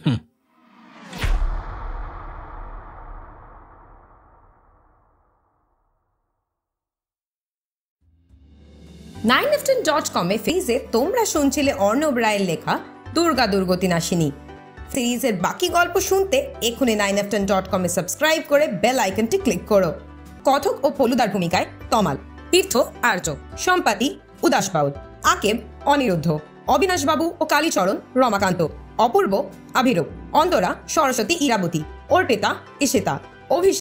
নাইন এফ টেন ডট কমে ফেজে তোমরা শুনছিলে অর্ণব রায়ের লেখা দুর্গা দুর্গতিনাশিনী। সিরিজের বাকি গল্প শুনতে এখনই নাইন এফ টেন ডট কমে সাবস্ক্রাইব করে বেল আইকনটি ক্লিক করো। কথক ও পলুদার ভূমিকায় তমাল, তীর্থ আর্য, সম্পাতি উদাস বাউল, আকেব অনিরুদ্ধ, অবিনাশবাবু ও কালীচরণ রমাকান্ত, অপূর্ব আভিরূপ, অন্তরা সরস্বতী ইরাবতী, অর্পিতা ইশিতা, অভিষেক